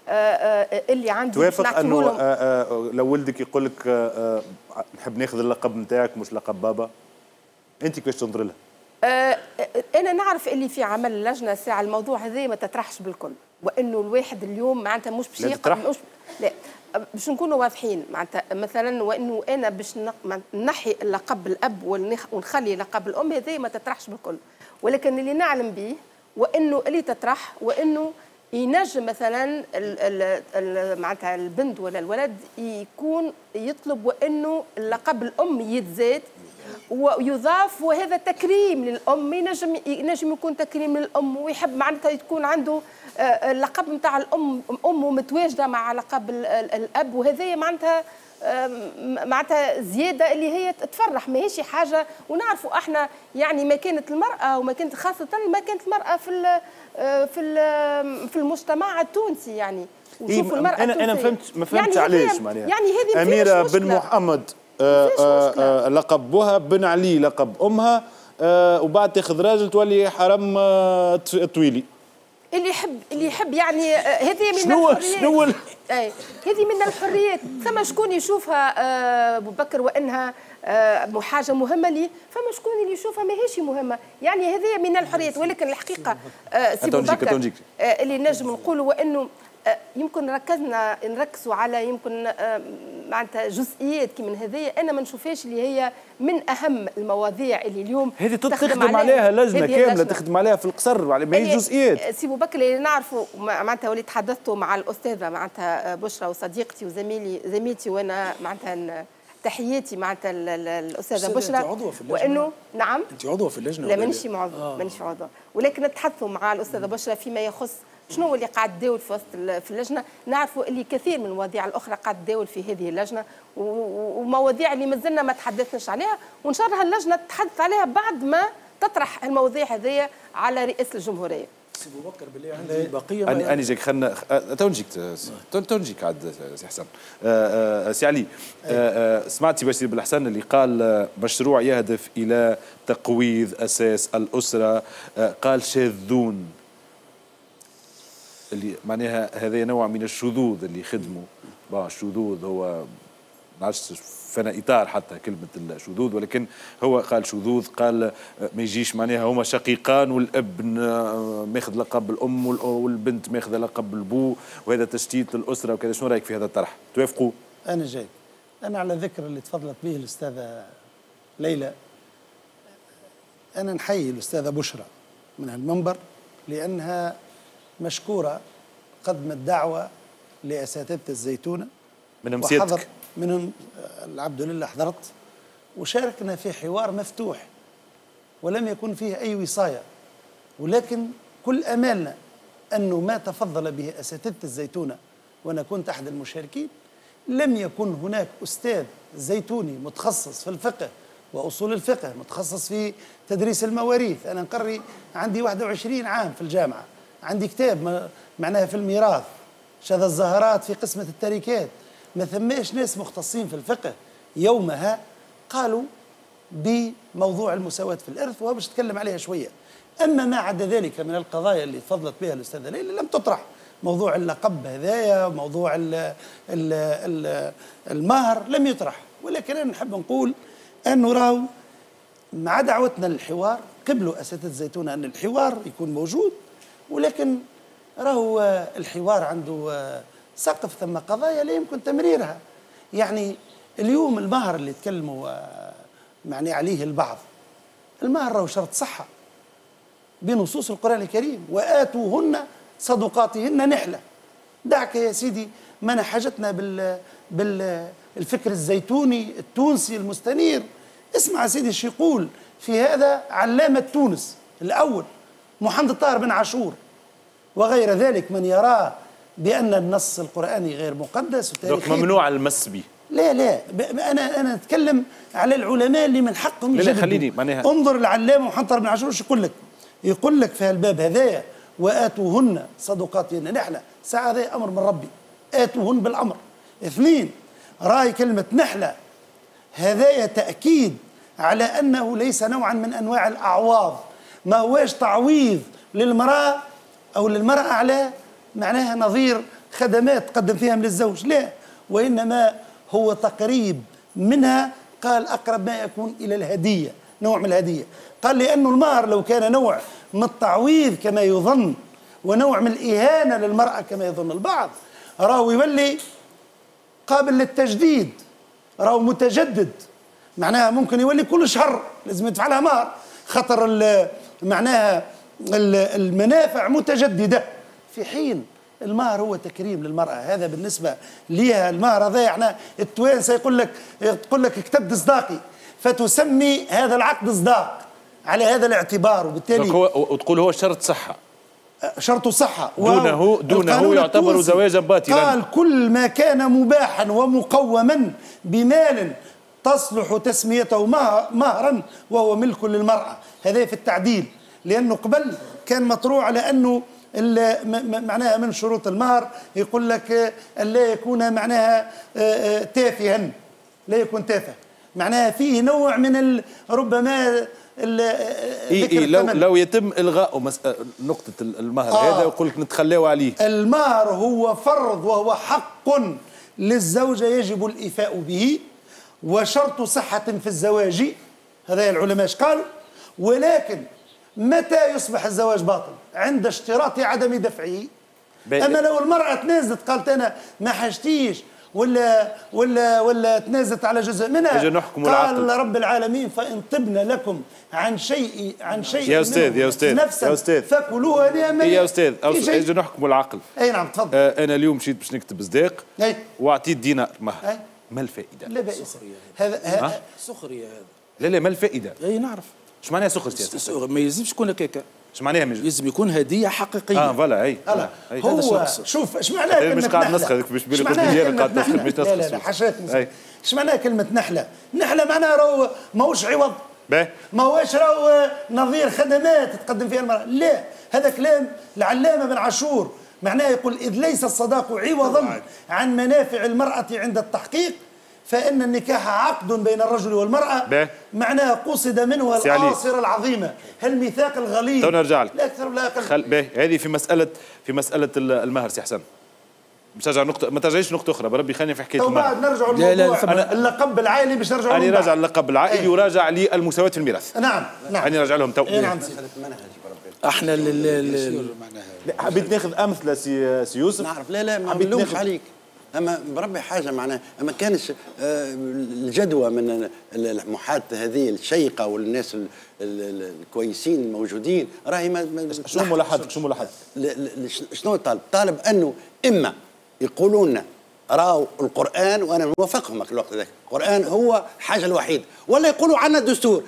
Speaker 10: اللي عندي.
Speaker 1: توافق انه لو ولدك يقول لك نحب ناخذ اللقب نتاعك مش لقب بابا، انت كيفاش تنظر لها؟
Speaker 10: آه انا نعرف اللي في عمل اللجنه ساعه الموضوع هذا ما تطرحش بالكل، وانه الواحد اليوم معناتها مش باش يقرا مش لا باش نكونوا واضحين معناتها مثلا، وانه انا باش نحي لقب الاب ونخلي لقب الام هذا ما تطرحش بالكل، ولكن اللي نعلم به وانه اللي تطرح وانه ينجم مثلا معناتها البنت ولا الولد يكون يطلب وانه اللقب الام يتزاد ويضاف، وهذا تكريم للام، ينجم ينجم يكون تكريم للام، ويحب معناتها تكون عنده اللقب نتاع الام امه متواجده مع لقب الاب، وهذا معناتها معناتها زياده اللي هي تفرح، ماهيش حاجه. ونعرفوا احنا يعني ما كانت المراه وما كانت خاصه ما كانت المراه في في في المجتمع التونسي يعني.
Speaker 1: وشوفوا المراه انا انا فهمت ما فهمتش يعني علاش معناها
Speaker 10: يعني هذه
Speaker 1: اميره بن محمد آآ آآ لقب بوها، بن علي لقب امها، وبعد تاخذ راجل تولي حرام طويلي.
Speaker 10: اللي يحب اللي يحب يعني هذه من
Speaker 1: شنو
Speaker 10: الحريات.
Speaker 1: شنو
Speaker 10: اي هذه من الحريات. ثم شكون يشوفها ابو بكر وانها حاجه مهمه لي، فما شكون اللي يشوفها ماهيش مهمه، يعني هذه من الحريات. ولكن الحقيقه سي ابو بكر اللي نجم نقولوا وانه يمكن ركزنا نركزوا على يمكن معناتها جزئيات كي هذه، انا ما نشوفهاش اللي هي من اهم المواضيع اللي اليوم
Speaker 1: هذه تخدم عليها لجنه كامله تخدم عليها في القصر، ما هي جزئيات.
Speaker 10: سي بوبكر اللي نعرفوا معناتها وليت تحدثتوا مع الاستاذه معناتها بشرى وصديقتي وزميلي زميلتي، وانا معناتها تحياتي معناتها الاستاذه بشرى، وانه نعم
Speaker 5: انت عضوه في اللجنه؟
Speaker 10: لا مانيش عضوه مانيش عضوه، ولكن نتحدثوا مع الاستاذه بشرى فيما يخص شنو اللي قاعد تداول في وسط في اللجنه. نعرفوا اللي كثير من المواضيع الاخرى قاعد تداول في هذه اللجنه، ومواضيع اللي مازلنا ما تحدثناش عليها، وان شاء الله اللجنه تتحدث عليها بعد ما تطرح المواضيع هذه على رئاسه الجمهوريه.
Speaker 5: سي ابو بكر بالله عندي بقيه
Speaker 1: اني اني جاك خلنا تو نجيك تو نجيك عاد سي حسن. سي علي، سمعت سي بشير بالحسن اللي قال مشروع يهدف الى تقويض اساس الاسره، قال شاذون، اللي معناها هذا نوع من الشذوذ اللي خدموا. الشذوذ هو ما عادش فانا اطار حتى كلمه الشذوذ، ولكن هو قال شذوذ، قال ما يجيش معناها هما شقيقان والابن ماخذ لقب الام والبنت ماخذه لقب البو، وهذا تشتيت للاسره وكذا. شنو رايك في هذا الطرح؟ توافقوا؟
Speaker 8: انا جاي انا على ذكر اللي تفضلت به الاستاذه ليلى، انا نحيي الاستاذه بشرى من المنبر لانها مشكورة قدمت دعوة لأساتذة الزيتونة
Speaker 1: من مسيرتك
Speaker 8: من العبد لله حضرت، وشاركنا في حوار مفتوح ولم يكن فيه أي وصاية، ولكن كل أمالنا أنه ما تفضل به أساتذة الزيتونة، وأنا كنت أحد المشاركين، لم يكن هناك أستاذ زيتوني متخصص في الفقه وأصول الفقه، متخصص في تدريس المواريث. أنا نقري عندي واحد وعشرين عام في الجامعة، عندي كتاب معناها في الميراث، شذا الزهرات في قسمة التركات، ما ثماش ناس مختصين في الفقه يومها قالوا بموضوع المساواة في الإرث، وباش نتكلم عليها شوية. أما ما عدا ذلك من القضايا اللي تفضلت بها الأستاذة ليلى لم تطرح، موضوع اللقب هذايا، موضوع ال ال ال المهر لم يطرح. ولكن أنا نحب نقول أنه راهو مع دعوتنا للحوار قبلوا أساتذة الزيتونة أن الحوار يكون موجود، ولكن راهو الحوار عنده سقف، ثم قضايا لا يمكن تمريرها. يعني اليوم المهر اللي تكلموا معني عليه البعض، المهر راهو شرط صحة بنصوص القرآن الكريم، وآتوهن صدقاتهن نحلة. دعك يا سيدي ما حاجتنا بال بالفكر الزيتوني التونسي المستنير. اسمع يا سيدي شو يقول في هذا علامة تونس الأول محمد الطاهر بن عاشور وغير ذلك من يراه بأن النص القرآني غير مقدس
Speaker 1: دوك ممنوع المس به.
Speaker 8: لا لا انا انا اتكلم على العلماء اللي من حقهم
Speaker 1: يجددوا. خليني معناها
Speaker 8: انظر العلامه محمد الطاهر بن عاشور شو يقول لك؟ يقول لك في الباب هذايا واتوهن صدقاتهن نحله، ساعه هذا امر من ربي، اتوهن بالامر. اثنين راي كلمه نحله هذايا تاكيد على انه ليس نوعا من انواع الاعواض، ما هواش تعويض للمراه او للمراه على معناها نظير خدمات تقدم فيها من الزوج، لا، وانما هو تقريب منها. قال اقرب ما يكون الى الهديه، نوع من الهديه. قال لانه المهر لو كان نوع من التعويض كما يظن ونوع من الاهانه للمراه كما يظن البعض، راهو يولي قابل للتجديد، راهو متجدد، معناها ممكن يولي كل شهر لازم يدفع لها مهر، خطر معناها المنافع متجدده، في حين المهر هو تكريم للمرأة. هذا بالنسبة ليها المهر هذا يعني التوانسة يقول لك يقول لك كتبت صداقي، فتسمي هذا العقد صداق على هذا الاعتبار، وبالتالي
Speaker 1: هو وتقول هو شرط صحة،
Speaker 8: شرط صحة
Speaker 1: دونه دونه يعتبر زواجا باطلا.
Speaker 8: قال كل ما كان مباحا ومقوما بمال تصلح تسميته مهرا وهو ملك للمرأة. هذا في التعديل، لأنه قبل كان مطروح على أنه معناها من شروط المهر يقول لك لا يكون معناها تافها، لا يكون تافه، معناها فيه نوع من ربما
Speaker 1: إيه إيه لو لو يتم الغاء نقطة المهر آه هذا يقول لك نتخلاو عليه.
Speaker 8: المهر هو فرض وهو حق للزوجة يجب الإيفاء به، وشرط صحة في الزواج، هذا العلماء قالوا، ولكن متى يصبح الزواج باطل؟ عند اشتراط عدم دفعه. اما لو المراه تنازلت قالت انا ما حاجتيش ولا ولا ولا تنازلت على جزء منها، قال رب العالمين فان طبن لكم عن شيء عن شيء
Speaker 1: يا استاذ يا استاذ
Speaker 8: نفسا
Speaker 1: يا استاذ
Speaker 8: فكلوها نعما.
Speaker 1: يا استاذ اجي نحكموا العقل.
Speaker 8: اي نعم تفضل.
Speaker 1: آه انا اليوم مشيت باش نكتب صداق واعطيت دينار مهر، ما الفائده؟
Speaker 8: لا بأس. هذا
Speaker 9: سخريه هذا.
Speaker 1: لا لا ما الفائده؟
Speaker 9: اي نعرف.
Speaker 1: اش معناها سخر سياسه؟
Speaker 9: ما يلزمش يكون هكاكا.
Speaker 1: اش معناها مجد؟
Speaker 9: لازم يكون هديه حقيقيه.
Speaker 1: اه فوالا اي
Speaker 8: هو شوف اش معناها كلمه
Speaker 1: مش قاعد نسخر باش بالك ديالك قاعد تسخر مش تسخر.
Speaker 8: لا لا حاشاك. اش معناها كلمه نحله؟ نحله معناها راهو ماهوش عوض، ما هوش راهو نظير خدمات تقدم فيها المراه، لا، هذا كلام العلامه بن عاشور، معناه يقول اذ ليس الصداق عوضا عن منافع المراه عند التحقيق فإن النكاح عقد بين الرجل والمرأة. بيه. معناه قصد منه الآصرة العظيمة، الميثاق الغليظ.
Speaker 1: تو نرجع لك.
Speaker 8: لا أكثر ولا أقل.
Speaker 1: خل... بيه. هذه في مسألة في مسألة المهر سي حسن. مش ترجع نقطة، ما ترجعيش نقطة أخرى، بربي خليني في حكاية المهر.
Speaker 8: تو بعد نرجع للموضوع اللقب العائلي باش نرجعوا.
Speaker 1: أنا راجع اللقب العائلي وراجع للمساواة في الميراث.
Speaker 8: نعم نعم.
Speaker 1: أنا راجع لهم تو.
Speaker 8: نعم.
Speaker 5: احنا لل
Speaker 1: حبيت ناخذ أمثلة سي سي يوسف.
Speaker 6: نعرف لا لا ما نلومش عليك. اما بربي حاجه معناها اما كانش الجدوى من المحادثه هذه الشيقه والناس الكويسين الموجودين راهي ما
Speaker 1: شنو ملاحظتك؟ شنو ملاحظتك؟
Speaker 6: شنو طالب؟ طالب انه اما يقولون لنا راوا القران وانا نوافقهم في الوقت ذاك، القران هو الحاجه الوحيده، ولا يقولوا عنا دستور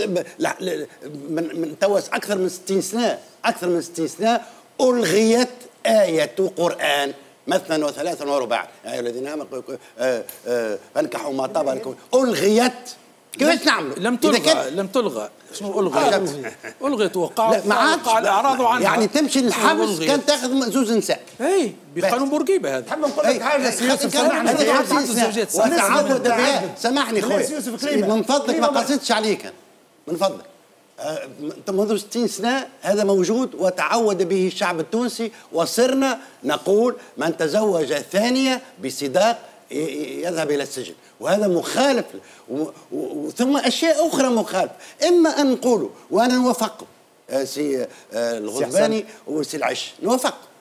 Speaker 6: من توس اكثر من ستين سنه، اكثر من ستين سنه الغيت ايه قران مثنى وثلاثا ورباعا، يا ايها الذين امنوا فانكحوا ما طاب لكم، الغيت كيفاش نعملوا؟
Speaker 5: لم تلغى لم تلغى شنو الغيت؟ الغيت وقع وقع الاعراض عنها،
Speaker 6: يعني تمشي للحبس كان تاخذ زوج نساء.
Speaker 5: اي بقانون بورقيبه هذا.
Speaker 8: حاب نقول لك حاجه سي يوسف سامحني
Speaker 6: وتعود بها، سامحني خويا من فضلك ما قصدتش عليك، من فضلك منذ ستين سنة هذا موجود وتعود به الشعب التونسي، وصرنا نقول من تزوج ثانية بصداق يذهب إلى السجن، وهذا مخالف، ثم أشياء أخرى مخالفة. إما أن نقولوا وأنا نوافق سي الغضباني وسي العش، نوافق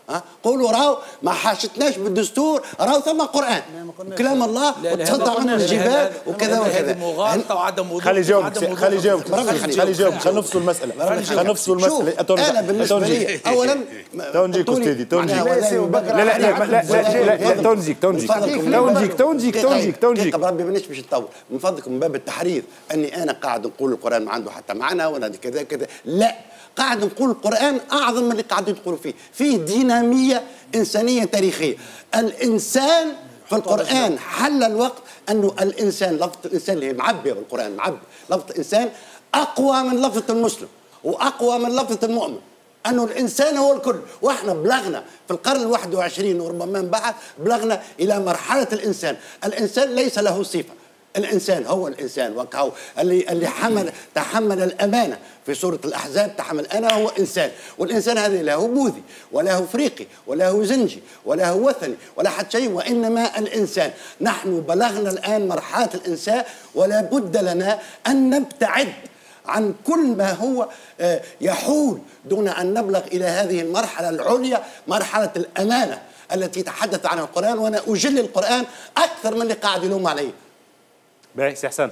Speaker 6: ها قولوا راهو ما حاشتناش بالدستور، راهو ثم قران كلام الله وتصدع عنه الجبال وكذا وكذا.
Speaker 5: مغالطه وعدم وضوح.
Speaker 1: خلي يجاوبك خلي يجاوبك خلي يجاوبك خلي نفصل المساله خلي نفصل المساله.
Speaker 6: انا بالنسبه لي اولا
Speaker 1: تو نجيك استاذي تو نجيك. لا لا لا لا لا تو نجيك تو نجيك تو نجيك تو نجيك تو نجيك تو نجيك
Speaker 6: بربي مانيش باش نطول من فضلكم من باب التحرير اني انا قاعد نقول القران ما عنده حتى معنى ولا كذا كذا، لا قاعد نقول القرآن أعظم من اللي قاعدين تقولوا فيه، فيه دينامية إنسانية تاريخية. الإنسان في القرآن حل الوقت أنه الإنسان لفظة الإنسان اللي معبي بالقرآن معبي لفظة الإنسان أقوى من لفظة المسلم وأقوى من لفظة المؤمن، أنه الإنسان هو الكل. وإحنا بلغنا في القرن الواحد وعشرين وربما من بعد بلغنا إلى مرحلة الإنسان. الإنسان ليس له صفة، الانسان هو الانسان وكهو اللي اللي حمل تحمل الامانه في سوره الاحزاب، تحمل انا هو انسان، والانسان هذا له بوذي وله افريقي وله زنجي وله وثني ولا حد شيء، وانما الانسان. نحن بلغنا الان مرحله الانسان ولا بد لنا ان نبتعد عن كل ما هو يحول دون ان نبلغ الى هذه المرحله العليا، مرحله الامانه التي يتحدث عنها القران. وانا اجل القران اكثر من اللي قاعد يلوم عليه.
Speaker 1: باهي سي حسن.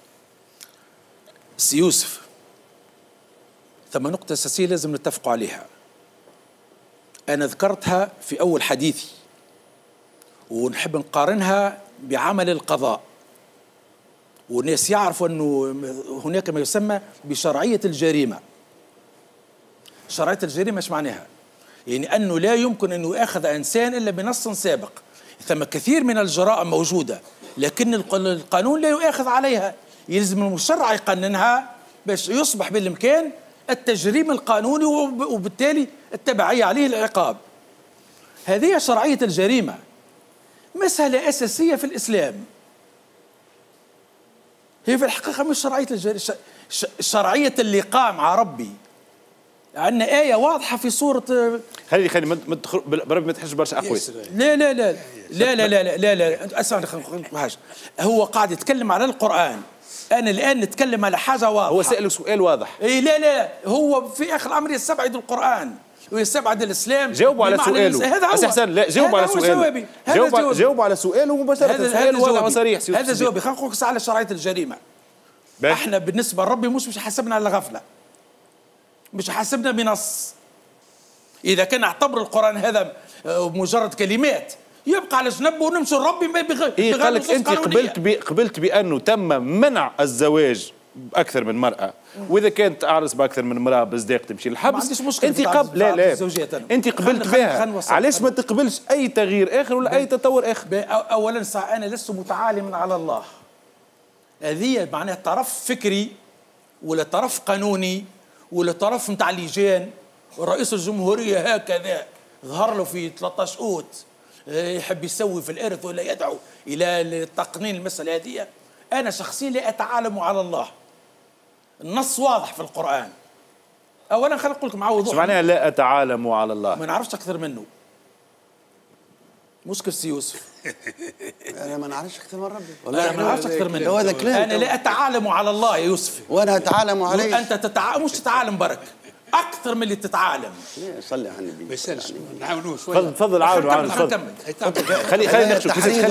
Speaker 5: سي يوسف، ثم نقطة أساسية لازم نتفقوا عليها. أنا ذكرتها في أول حديثي ونحب نقارنها بعمل القضاء، والناس يعرفوا أنه هناك ما يسمى بشرعية الجريمة. شرعية الجريمة ايش معناها؟ يعني أنه لا يمكن أن يؤاخذ إنسان إلا بنص سابق. ثم كثير من الجرائم موجودة لكن القانون لا يؤاخذ عليها، يلزم المشرع يقننها باش يصبح بالإمكان التجريم القانوني وبالتالي التبعية عليه العقاب. هذه شرعية الجريمة، مسألة أساسية في الإسلام. هي في الحقيقة مش شرعية الجريمة، شرعية اللقاء مع ربي. عندنا آية واضحة في سورة
Speaker 1: خلي خلي ما بربي ما تحش برشا أقوى.
Speaker 5: لا لا لا لا لا لا لا لا لا اسمعني حاجة. هو قاعد يتكلم على القرآن، أنا الآن نتكلم على حاجة واضحة.
Speaker 1: هو سأله سؤال واضح.
Speaker 5: إيه لا لا هو في آخر الأمر يستبعد القرآن ويستبعد الإسلام.
Speaker 1: جاوبوا على سؤاله.
Speaker 5: هذا هو
Speaker 1: حسن لا جاوبوا على سؤاله. جاوبوا جاوبوا على سؤاله مباشرة. سؤال واضح وصريح.
Speaker 5: هذا جوابي. خلينا نقول على شرعية الجريمة. احنا بالنسبة لربي مش مش حسبنا على غفلة، مش حسبنا بنص. إذا كان اعتبر القرآن هذا مجرد كلمات يبقى على جنب ونمشي لربي بغير
Speaker 1: إيه قال لك أنت قبلت بي قبلت بأنه تم منع الزواج بأكثر من مرأة، وإذا كانت أعرس بأكثر من امرأة بصداق تمشي للحبس.
Speaker 5: ما عنديش مشكلة.
Speaker 1: أنت قبل لا لا أنت قبلت بها، علاش ما تقبلش أي تغيير آخر ولا أي تطور آخر؟
Speaker 5: أولا ساعة أنا لست متعالما على الله، هذه معناها طرف فكري ولا طرف قانوني ولا طرف نتاع لجان. رئيس الجمهورية هكذا ظهر له في ثلاثة عشر أوت يحب يسوي في الإرث ولا يدعو إلى تقنين المسألة هذه. أنا شخصيا لا أتعالم على الله، النص واضح في القرآن. أولا خليني أقول لكم مع وضوح.
Speaker 1: شو معناها لا أتعالم على الله؟
Speaker 5: ما نعرفش أكثر منه. مشكل سي يوسف.
Speaker 6: انا ما نعرفش اكثر من ربي
Speaker 5: والله. انا ما نعرفش اكثر منه.
Speaker 6: هذا كلام.
Speaker 5: انا لا اتعالم على الله يا يوسف
Speaker 6: وانا اتعالم عليه.
Speaker 5: انت تتع... مش تتعالم برك اكثر من اللي تتعالم.
Speaker 6: صلي على النبي.
Speaker 9: ما يسالش نعاونوه شويه.
Speaker 1: تفضل تفضل عاودوا عاودوا تفضل. خلي خلي نحكي خلي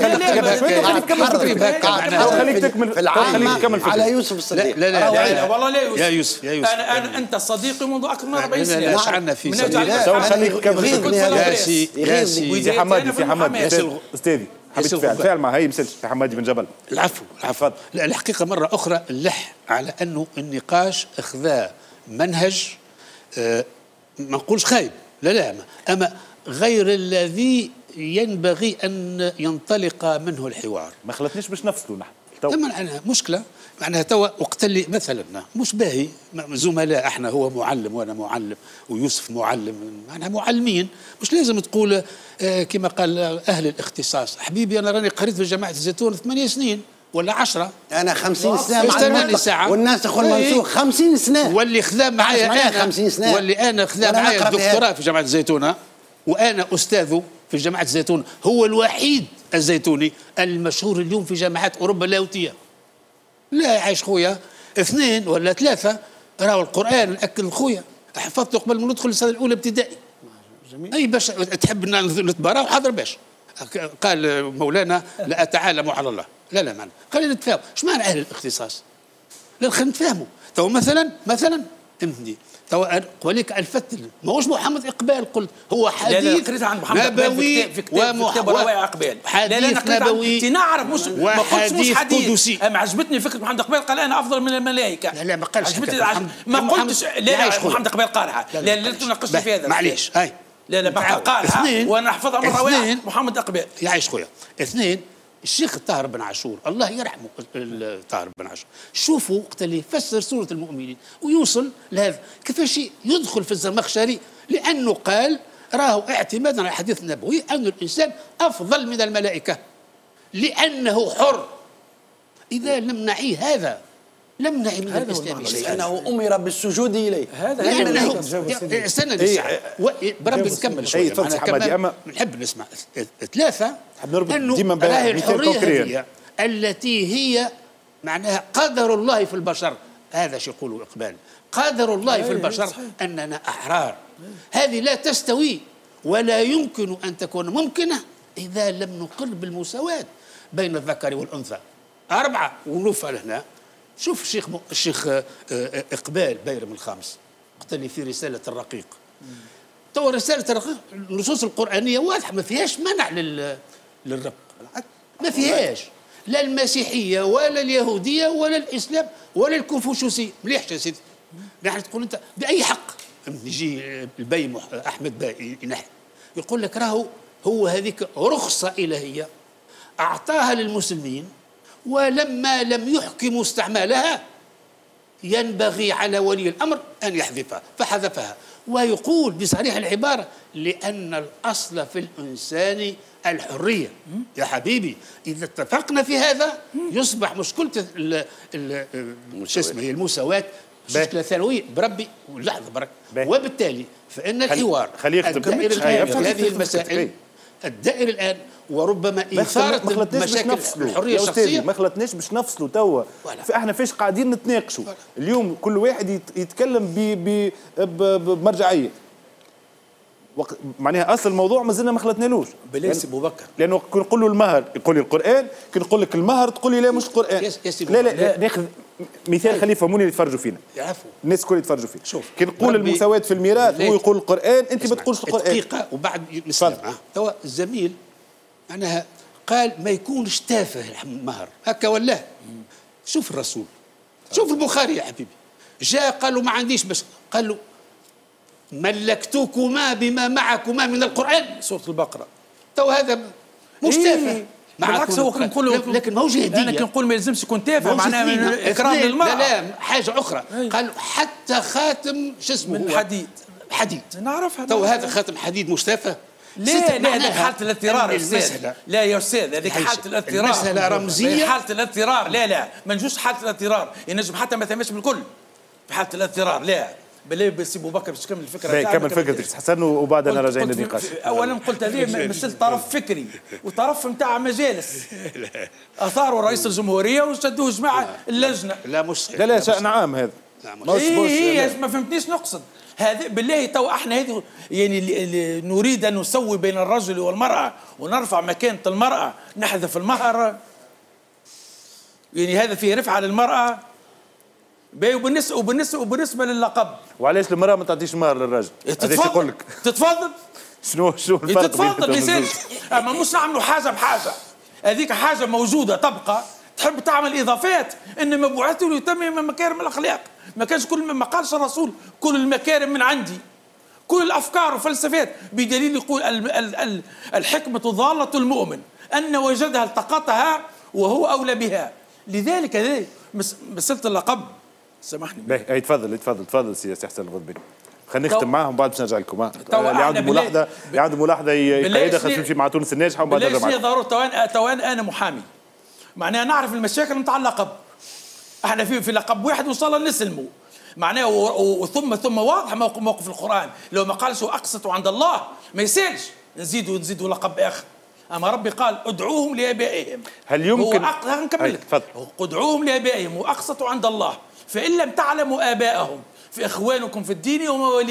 Speaker 1: خليك تكمل
Speaker 6: في العام على يوسف الصديق.
Speaker 9: لا لا
Speaker 5: لا والله لا يوسف.
Speaker 9: يا يوسف يا يوسف
Speaker 5: انا انا انت صديقي منذ اكثر من أربعين سنة.
Speaker 9: لا عندنا في صديق.
Speaker 1: خليك تكمل.
Speaker 9: يا سي يا سي
Speaker 1: سي حمادي سي حمادي استاذي حبيت فعل فعل مع هي مثل حمادي بن جبل.
Speaker 9: العفو العفو. لا الحقيقة مرة أخرى نلح على أنه النقاش أخذا منهج آه ما نقولش خايب، لا لا أما غير الذي ينبغي أن ينطلق منه الحوار.
Speaker 1: ما خلتنيش باش نفصلوا نحن.
Speaker 9: أما معناها مشكلة معناها توا وقت اللي مثلا مش باهي زملاء احنا هو معلم وانا معلم ويوسف معلم معناها معلمين، مش لازم تقول آه كما قال اهل الاختصاص. حبيبي انا راني قريت في جامعة الزيتون ثمانية سنين ولا عشرة.
Speaker 6: انا خمسين سنة مع ساعة والناس تقول منسوخ خمسين سنة.
Speaker 9: واللي خذا معايا انا خمسين سنة واللي انا خذا معايا الدكتوراه في جامعة الزيتون وانا استاذه في جامعة الزيتون هو الوحيد الزيتوني المشهور اليوم في جامعات اوروبا اللاهوتية. لا عايش خويا اثنين ولا ثلاثة راهو القرآن نأكل خويا حفظته قبل ما ندخل السنة الأولى ابتدائي.
Speaker 8: جميل.
Speaker 9: اي باش تحب نتبارى وحاضر باش قال مولانا لا اتعالم على الله. لا لا معنى خلينا نتفاهم. اش معنى اهل الاختصاص؟ لا خلينا نتفاهموا. تو مثلا مثلا فهمتني تو قولك الفتل ماهوش محمد اقبال قلت هو حديث
Speaker 5: لا لا عند محمد
Speaker 9: نبوي
Speaker 5: في كتاب روائع اقبال.
Speaker 9: حديث نبوي
Speaker 5: انت نعرف مش ما قلتش مش حديث
Speaker 9: قدسي.
Speaker 5: اما عجبتني فكره محمد اقبال قال انا افضل من الملائكه.
Speaker 9: لا لا ما قالش
Speaker 5: عجبتني عجب ما قلتش لا لا محمد اقبال قالها. لا لا لا تناقشش في هذا
Speaker 9: معليش هاي
Speaker 5: لا لا بقى قالها وانا احفظها من روائع محمد اقبال.
Speaker 9: يعيش خويا. اثنين الشيخ الطاهر بن عاشور الله يرحمه الطاهر بن عاشور شوفوا وقت اللي يفسر سورة المؤمنين ويوصل لهذا كيفاش يدخل في الزمخشري لأنه قال راه اعتمادا على الحديث النبوي أن الإنسان أفضل من الملائكة لأنه حر. إذا لم نعي هذا لم نعي من الإسلام شيئا.
Speaker 6: لأنه أمر بالسجود إليه.
Speaker 5: هذا
Speaker 9: لأنه استنى لسه بربي نكمل شوية
Speaker 1: أنا كمان
Speaker 9: نحب نسمع ثلاثة
Speaker 1: أنه
Speaker 9: راهي الحرية هي التي هي معناها قدر الله في البشر. هذا شو يقولوا إقبال قدر الله في البشر أننا أحرار. هذه لا تستوي ولا يمكن أن تكون ممكنة إذا لم نقر بالمساواة بين الذكر والأنثى. أربعة ونوفل هنا. شوف الشيخ م... الشيخ إقبال بيرم الخامس وقت اللي في رسالة الرقيق. تو رسالة الرقيق النصوص القرآنية واضحة ما فيهاش منع لل... للرق ما فيهاش لا المسيحية ولا اليهودية ولا الإسلام ولا الكونفوشيوسية. مليح يا سيدي نحن تقول أنت بأي حق يجي البي مح... أحمد باي ينحي يقول لك راهو هو هذيك رخصة إلهية أعطاها للمسلمين ولما لم يحكموا استعمالها ينبغي على ولي الأمر أن يحذفها فحذفها. ويقول بصريح العبارة لأن الأصل في الإنسان الحرية. يا حبيبي إذا اتفقنا في هذا يصبح مشكلة شو اسمه المساواة مشكلة ثانوية بربي لحظة برك. وبالتالي فإن الحوار الدائر الآن في هذه المسائل الدائر الآن وربما إثارة مشاكل الحرية الشخصية
Speaker 1: ما خلطناش باش نفصلوا توا. فاحنا فاش قاعدين نتناقشوا اليوم كل واحد يتكلم بمرجعية معناها اصل الموضوع مازلنا ما خلطنالوش.
Speaker 5: بلاش ابو بكر
Speaker 1: لانه كي نقول له المهر يقول لي القران كي نقول لك المهر تقول لي لا مش قران. لا لا ناخذ مثال خليه يفهموني اللي يتفرجوا فينا الناس الكل يتفرجوا فينا. شوف كي نقول المساواة في الميراث هو يقول القران انت ما تقولش القران.
Speaker 9: دقيقه وبعد نسمع توا الزميل معناها قال ما يكونش تافه المهر هكا ولا. شوف الرسول شوف البخاري يا حبيبي جاء قال له ما عنديش بس قال له ملكتكما بما معكما من القرآن
Speaker 5: سورة البقرة.
Speaker 9: تو هذا مش تافه.
Speaker 5: إيه بالعكس هو كنقول
Speaker 9: لكن ماهوش هدية.
Speaker 5: أنا كنقول ما يلزمش يكون تافه معناها إكرام للمرأة.
Speaker 9: لا لا حاجة أخرى قال حتى خاتم شو اسمه
Speaker 5: من حديد.
Speaker 9: حديد
Speaker 5: نعرفها.
Speaker 9: تو هذا خاتم حديد مش تافه.
Speaker 5: لا لا هذيك حالة الاضطرار
Speaker 9: المسألة.
Speaker 5: لا يا أستاذ هذيك حالة الاضطرار.
Speaker 9: المسألة رمزية.
Speaker 5: حالة الاضطرار لا لا ما نجوش حالة الاضطرار ينجم حتى ما ثماش بالكل في حالة الاضطرار لا. بالله بس ابو بكر باش تكمل الفكره.
Speaker 1: كمل فكرتك حسن وبعدنا راجعين للنقاش.
Speaker 5: اولا قلت هذه مثل طرف فكري وطرف نتاع مجالس اثاروا رئيس الجمهوريه وشدوه جماعه اللجنه.
Speaker 9: لا مش
Speaker 1: لا لا شأن عام هذا.
Speaker 5: اي اي ما فهمتنيش نقصد هذا بالله. تو احنا هذه يعني نريد ان نسوي بين الرجل والمراه ونرفع مكانه المراه نحذف المهر يعني هذا فيه رفعه للمراه. وبالنسبه وبالنسبه وبالنسبه للقب
Speaker 1: وعلاش المراه ما تعطيش مهر للراجل؟ هذا ايش يقول لك؟
Speaker 5: تتفضل
Speaker 1: شنو شنو الفرق؟
Speaker 5: تتفضل يا سيدي اما مش نعملوا حاجه بحاجه. هذيك حاجه موجوده تبقى تحب تعمل اضافات انما بعثت له يتمم مكارم الاخلاق. ما كانش كل ما قالش الرسول كل المكارم من عندي كل الافكار وفلسفات بدليل يقول الحكمه ضاله المؤمن ان وجدها التقطها وهو اولى بها. لذلك هذه مساله اللقب سامحني.
Speaker 1: باهي تفضل تفضل تفضل سي حسن الغضبي. خلينا نختم معهم بعد باش نرجع لكم. اللي عنده ملاحظه اللي عنده ملاحظه يقيدها خلينا نمشي مع تونس الناجحه وبعد نرجع معكم.
Speaker 5: ضروري توان توان انا محامي معناها نعرف المشاكل نتاع اللقب. احنا في في لقب واحد وصلنا نسلموا معناه وثم ثم واضح موقف القران لو ما قالش اقسطوا عند الله ما يسالش نزيدوا نزيدوا لقب اخر. اما ربي قال ادعوهم لابائهم.
Speaker 1: هل يمكن
Speaker 5: أق... نكمل لك ادعوهم لابائهم واقسطوا عند الله فان لم تعلموا ابائهم فاخوانكم في الدين ومواليكم.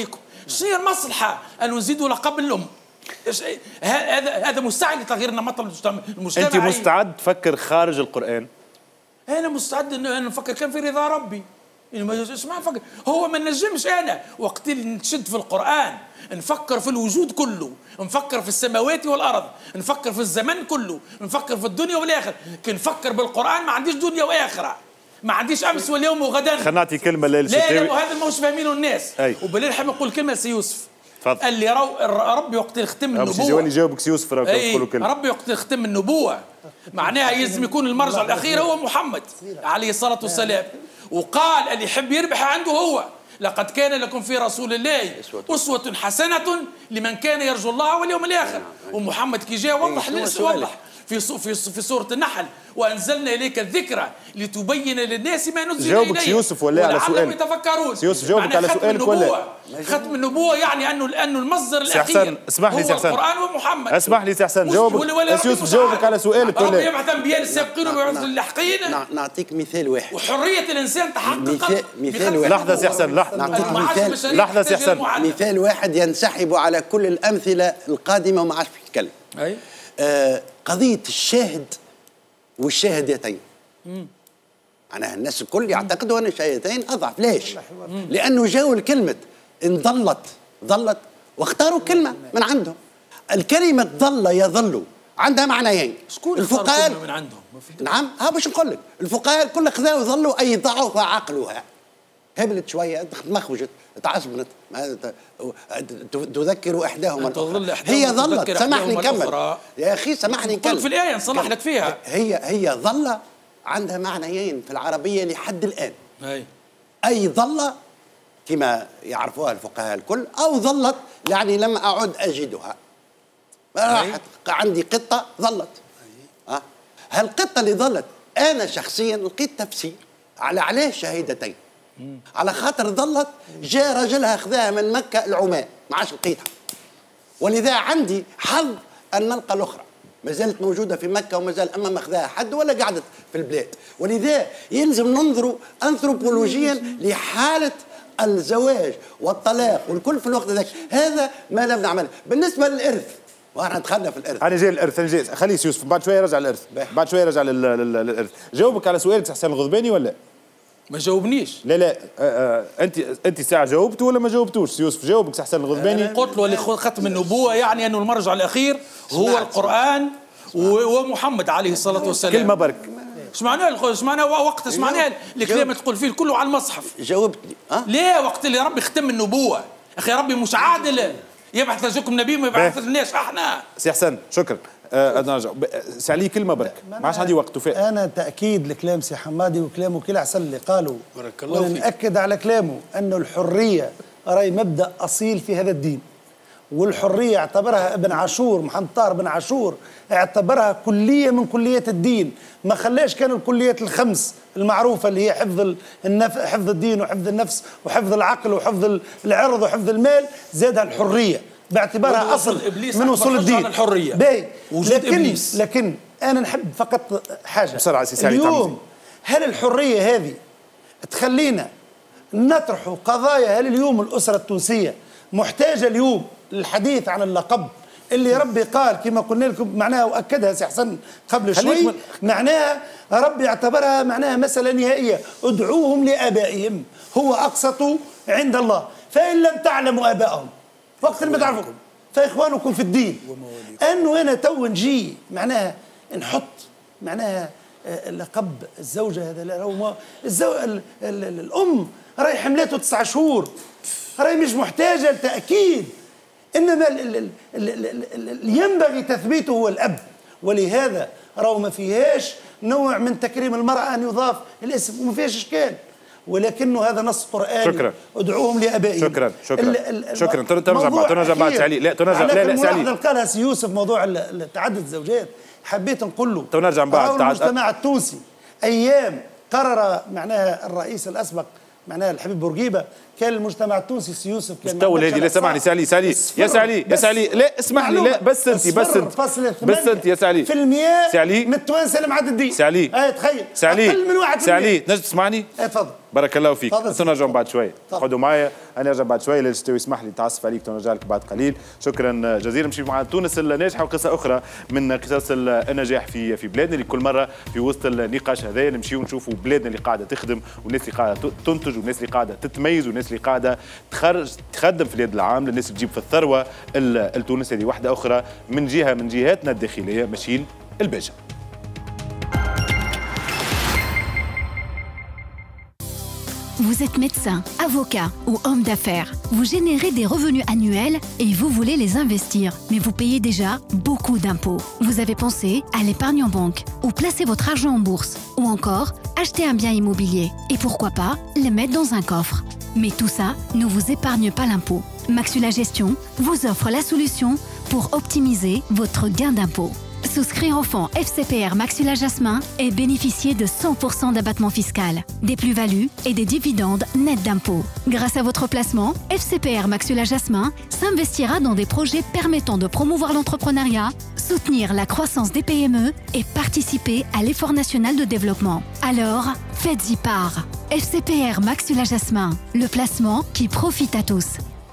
Speaker 5: شنو هي المصلحه ان نزيدوا لقب الام؟ هذا هذا مستعد لتغيير نمط المجتمع.
Speaker 1: انت مستعد تفكر خارج القران؟
Speaker 5: انا مستعد ان نفكر كان في رضا ربي. اسمع نفكر، هو ما نجمش انا وقت اللي نشد في القران نفكر في الوجود كله، نفكر في السماوات والارض، نفكر في الزمن كله، نفكر في الدنيا والاخره. كي نفكر بالقران ما عنديش دنيا واخره، ما عنديش امس واليوم وغدا.
Speaker 1: خلينا نعطي كلمه للشتاوي.
Speaker 5: لا لا وهذا ماهوش فاهمينه الناس. وبالليل نحب نقول كلمه لسي يوسف.
Speaker 1: تفضل.
Speaker 5: قال لي رو ربي وقت يختم النبوه.
Speaker 1: باش يجي يجاوبك سي يوسف نقولوا كلمه.
Speaker 5: ربي وقت يختم النبوه معناها يلزم يكون المرجع الاخير هو محمد عليه الصلاه والسلام. وقال اللي يحب يربح عنده هو. لقد كان لكم في رسول الله أسوة حسنة لمن كان يرجو الله واليوم الآخر. ومحمد كي جاء وضح للناس، وضح في في في سورة النحل وأنزلنا إليك الذكرى لتبين للناس ما نزل إليهم.
Speaker 1: جاوبك يوسف ولا على سؤال؟
Speaker 5: يتفكرون.
Speaker 1: يوسف جاوبك على سؤالك ولا؟
Speaker 5: ختم النبوة يعني أنه لأنه المصدر الأخير
Speaker 1: اسمح لي
Speaker 5: هو القرآن ومحمد.
Speaker 1: اسمح لي سي حسن جاوبك. يوسف جاوبك على سؤالك ولا؟
Speaker 5: ربي يبعث أنبياء السابقين ويبعث اللاحقين.
Speaker 6: نعطيك مثال واحد.
Speaker 5: وحرية الإنسان تحققت.
Speaker 6: مثال واحد.
Speaker 1: لحظة سي حسن، لحظة.
Speaker 6: نعطيك مثال.
Speaker 1: لحظة سي حسن.
Speaker 6: مثال واحد ينسحب على كل الأمثلة القادمة وما عادش يتكلم.
Speaker 5: أي.
Speaker 6: آه قضية الشاهد والشاهدتين. معناها الناس الكل يعتقدوا أن الشاهدتين أضعف. ليش؟ لأنه جاوا الكلمة إن ضلت ضلت واختاروا كلمة من عندهم. الكلمة ضل يظل عندها معنيين.
Speaker 5: الفقهاء من عندهم.
Speaker 6: نعم ها باش نقول لك الفقهاء الكل خذاوا ظلوا أي ضعف عقلها. هبلت شوية تمخوجت تعصبنت تذكر إحداهما هي ظلت. سامحني نكمل يا أخي، سامحني نكمل.
Speaker 5: في الآية نصلح لك فيها.
Speaker 6: هي هي ظل عندها معنيين في العربية لحد الآن.
Speaker 5: أي
Speaker 6: أي ظل كما يعرفوها الفقهاء الكل، أو ظلت يعني لم أعد أجدها. راحت عندي قطة ظلت. أه؟ هالقطة اللي ظلت أنا شخصيا لقيت تفسير على علاش شهيدتين. على خاطر ظلت جاء رجلها خذاها من مكة العمان ما عادش لقيتها، ولذا عندي حظ أن نلقى الأخرى ما زالت موجودة في مكة وما زال أما ما خذاها حد ولا قعدت في البلاد. ولذا يلزم ننظر أنثروبولوجيا لحالة الزواج والطلاق والكل في الوقت ذاك. هذا ما لم نعمله. بالنسبة للإرث واحنا دخلنا في الإرث.
Speaker 1: أنا جاي الإرث، أنا جاي خليه يوسف بعد شوية يرجع للإرث. بعد شوية يرجع للإرث. جاوبك على سؤالك حسين الغضباني ولا؟
Speaker 5: ما جاوبنيش.
Speaker 1: لا لا آه آه انت انت ساعه جاوبت ولا ما جاوبتوش؟ يوسف جاوبك سي حسن الغضباني.
Speaker 5: قلت له اللي ختم النبوه يعني انه المرجع الاخير هو القران ومحمد عليه الصلاه والسلام.
Speaker 1: كلمه برك.
Speaker 5: ايش معناه ايش معناه وقت ايش معناه الكلام تقول فيه كله على المصحف؟
Speaker 6: جاوبتني.
Speaker 5: أه؟ ليه وقت اللي ربي ختم النبوه؟ اخي ربي مش عادل يبعث لكم نبي وما يبعث لناش احنا.
Speaker 1: سي حسن شكرا. أه نرجع سي علي كلمه برك ما عادش عندي وقت. وفاء
Speaker 8: انا تاكيد لكلام سي حمادي وكلامه كل عسل اللي قالوا.
Speaker 9: بارك الله فيك.
Speaker 8: ونأكد على كلامه انه الحريه راي مبدا اصيل في هذا الدين، والحريه اعتبرها ابن عاشور محمد طاهر بن عاشور اعتبرها كليه من كليات الدين، ما خلاش كانوا الكليات الخمس المعروفه اللي هي حفظ النف... حفظ الدين وحفظ النفس وحفظ العقل وحفظ العرض وحفظ المال، زادها الحريه باعتبارها اصل من اصول الدين.
Speaker 5: الحريه
Speaker 8: باهي
Speaker 5: وجود
Speaker 8: لكن
Speaker 5: إبليس.
Speaker 8: لكن انا نحب فقط حاجه
Speaker 1: بسرعه سي سعيد.
Speaker 8: اليوم هل الحريه هذه تخلينا نطرح قضايا؟ هل اليوم الاسره التونسيه محتاجه اليوم للحديث عن اللقب اللي ربي قال كما قلنا لكم معناها واكدها سي حسن قبل شوي، معناها ربي اعتبرها معناها مساله نهائيه، ادعوهم لابائهم هو اقسط عند الله فان لم تعلموا ابائهم وقت ما تعرفوا فاخوانكم في الدين. انه انا تو نجي معناها نحط معناها لقب الزوجه هذا لا هو الزو... ال... ال... ال... الام راهي حملاته تسعة شهور راهي مش محتاجه لتاكيد، انما ال... ال... ال... ال... ال... ال... ينبغي تثبيته هو الاب، ولهذا راهو ما فيهاش نوع من تكريم المراه ان يضاف الاسم وما فيهاش اشكال، ولكنه هذا نص قرآني.
Speaker 1: شكرا.
Speaker 8: ادعوهم لابائهم.
Speaker 1: شكرا شكرا ال ال شكرا. تنرجع تنرجع بعد سعلي. لا تنرجع لا لا سعلي.
Speaker 8: اللي قالها سي يوسف موضوع تعدد الزوجات حبيت نقول له
Speaker 1: تنرجع بعد
Speaker 8: المجتمع التونسي ايام قرر معناها الرئيس الاسبق معناها الحبيب بورقيبه كان المجتمع التونسي سي يوسف كان
Speaker 1: تول هذه. لا سامحني سالي سالي يا سالي يا سالي لا اسمح لي لا بس انت بس انت بس انت يا سالي
Speaker 8: في المياه
Speaker 1: سالي
Speaker 8: من التوانسه المعددين
Speaker 1: سالي
Speaker 8: اي تخيل
Speaker 1: سالي
Speaker 8: اقل من واحد
Speaker 1: سالي تنجم تسمعني؟
Speaker 8: اي تفضل.
Speaker 1: بارك الله فيك.
Speaker 8: تفضل.
Speaker 1: نرجع بعد شوي. قعدوا معايا انا نرجع بعد شوي. ليش يسمح لي تعصف عليك تنرجع لك بعد قليل. شكرا جزيلا. نمشي مع تونس الناجحه وقصه اخرى من قصص النجاح في في بلادنا اللي كل مره في وسط النقاش هذايا نمشيو نشوفوا بلادنا اللي قاعده تخدم والناس اللي قاعده تنتج والناس اللي قاعده تتميز والناس اللي قاعده تخرج تخدم في اليد العام للناس اللي تجيب في الثروه التونس. هذه واحده اخرى من جهه من جهاتنا الداخليه ماشيين الباجه.
Speaker 11: Vous êtes médecin, avocat ou homme d'affaires. Vous générez des revenus annuels et vous voulez les investir, mais vous payez déjà beaucoup d'impôts. Vous avez pensé à l'épargne en banque ou placer votre argent en bourse ou encore acheter un bien immobilier et pourquoi pas le mettre dans un coffre. Mais tout ça ne vous épargne pas l'impôt. Maxula Gestion vous offre la solution pour optimiser votre gain d'impôt. Souscrire au fonds F C P R Maxula Jasmin et bénéficier de cent pour cent d'abattement fiscal, des plus-values et des dividendes nets d'impôts. Grâce à votre placement, F C P R Maxula Jasmin s'investira dans des projets permettant de promouvoir l'entrepreneuriat, soutenir la croissance des P M E et participer à l'effort national de développement. Alors, faites-y part. F C P R Maxula Jasmin, le placement qui profite à tous.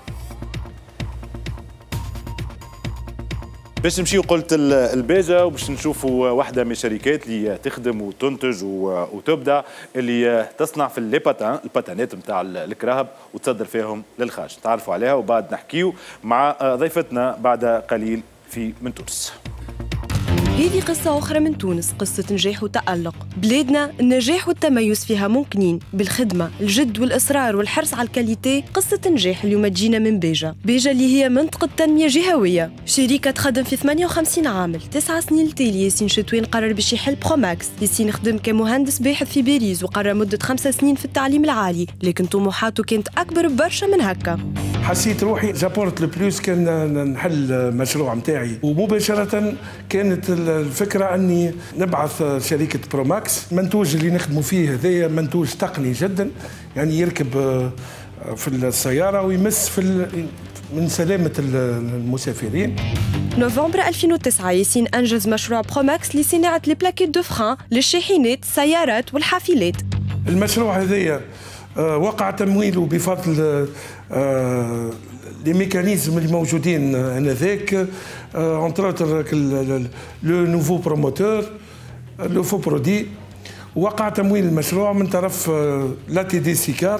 Speaker 1: باش نمشيو قلت الباجة وباش نشوفوا واحدة من الشركات اللي تخدم وتنتج وتبدع اللي تصنع في الليباتان الباتانات نتاع الكراهب وتصدر فيهم للخارج. تعرفوا عليها وبعد نحكيو مع ضيفتنا بعد قليل في من تونس.
Speaker 2: هذه قصة أخرى من تونس، قصة نجاح وتألق. بلادنا النجاح والتميز فيها ممكنين بالخدمة، الجد والإصرار والحرص على الكاليتي. قصة نجاح اليوم تجينا من بيجا. بيجا اللي هي منطقة تنمية جهوية، شركة تخدم في ثمانية وخمسين عامل. تسعة سنين التالي ياسين شتوين قرر باش يحل بروماكس. ياسين خدم كمهندس باحث في باريس وقرر مدة خمسة سنين في التعليم العالي، لكن طموحاته كانت أكبر برشا من هكا.
Speaker 12: حسيت روحي جابورت البلوس كان نحل مشروع متاعي، ومباشرة كانت الفكرة أني نبعث شركة بروماكس. منتوج اللي نخدموا فيه هذايا منتوج تقني جدا، يعني يركب في السيارة ويمس في من سلامة المسافرين.
Speaker 2: نوفمبر ألفين وتسعة ياسين أنجز مشروع بروماكس لصناعة لي بلاكيت دو فران للشاحنات السيارات والحافلات.
Speaker 12: المشروع هذايا وقع تمويله بفضل لي ميكانيزم الموجودين انذاك، اونتر اوتر لو نوفو بروموتور لو فو برودي. وقع تمويل المشروع من طرف لا تي دي سيكار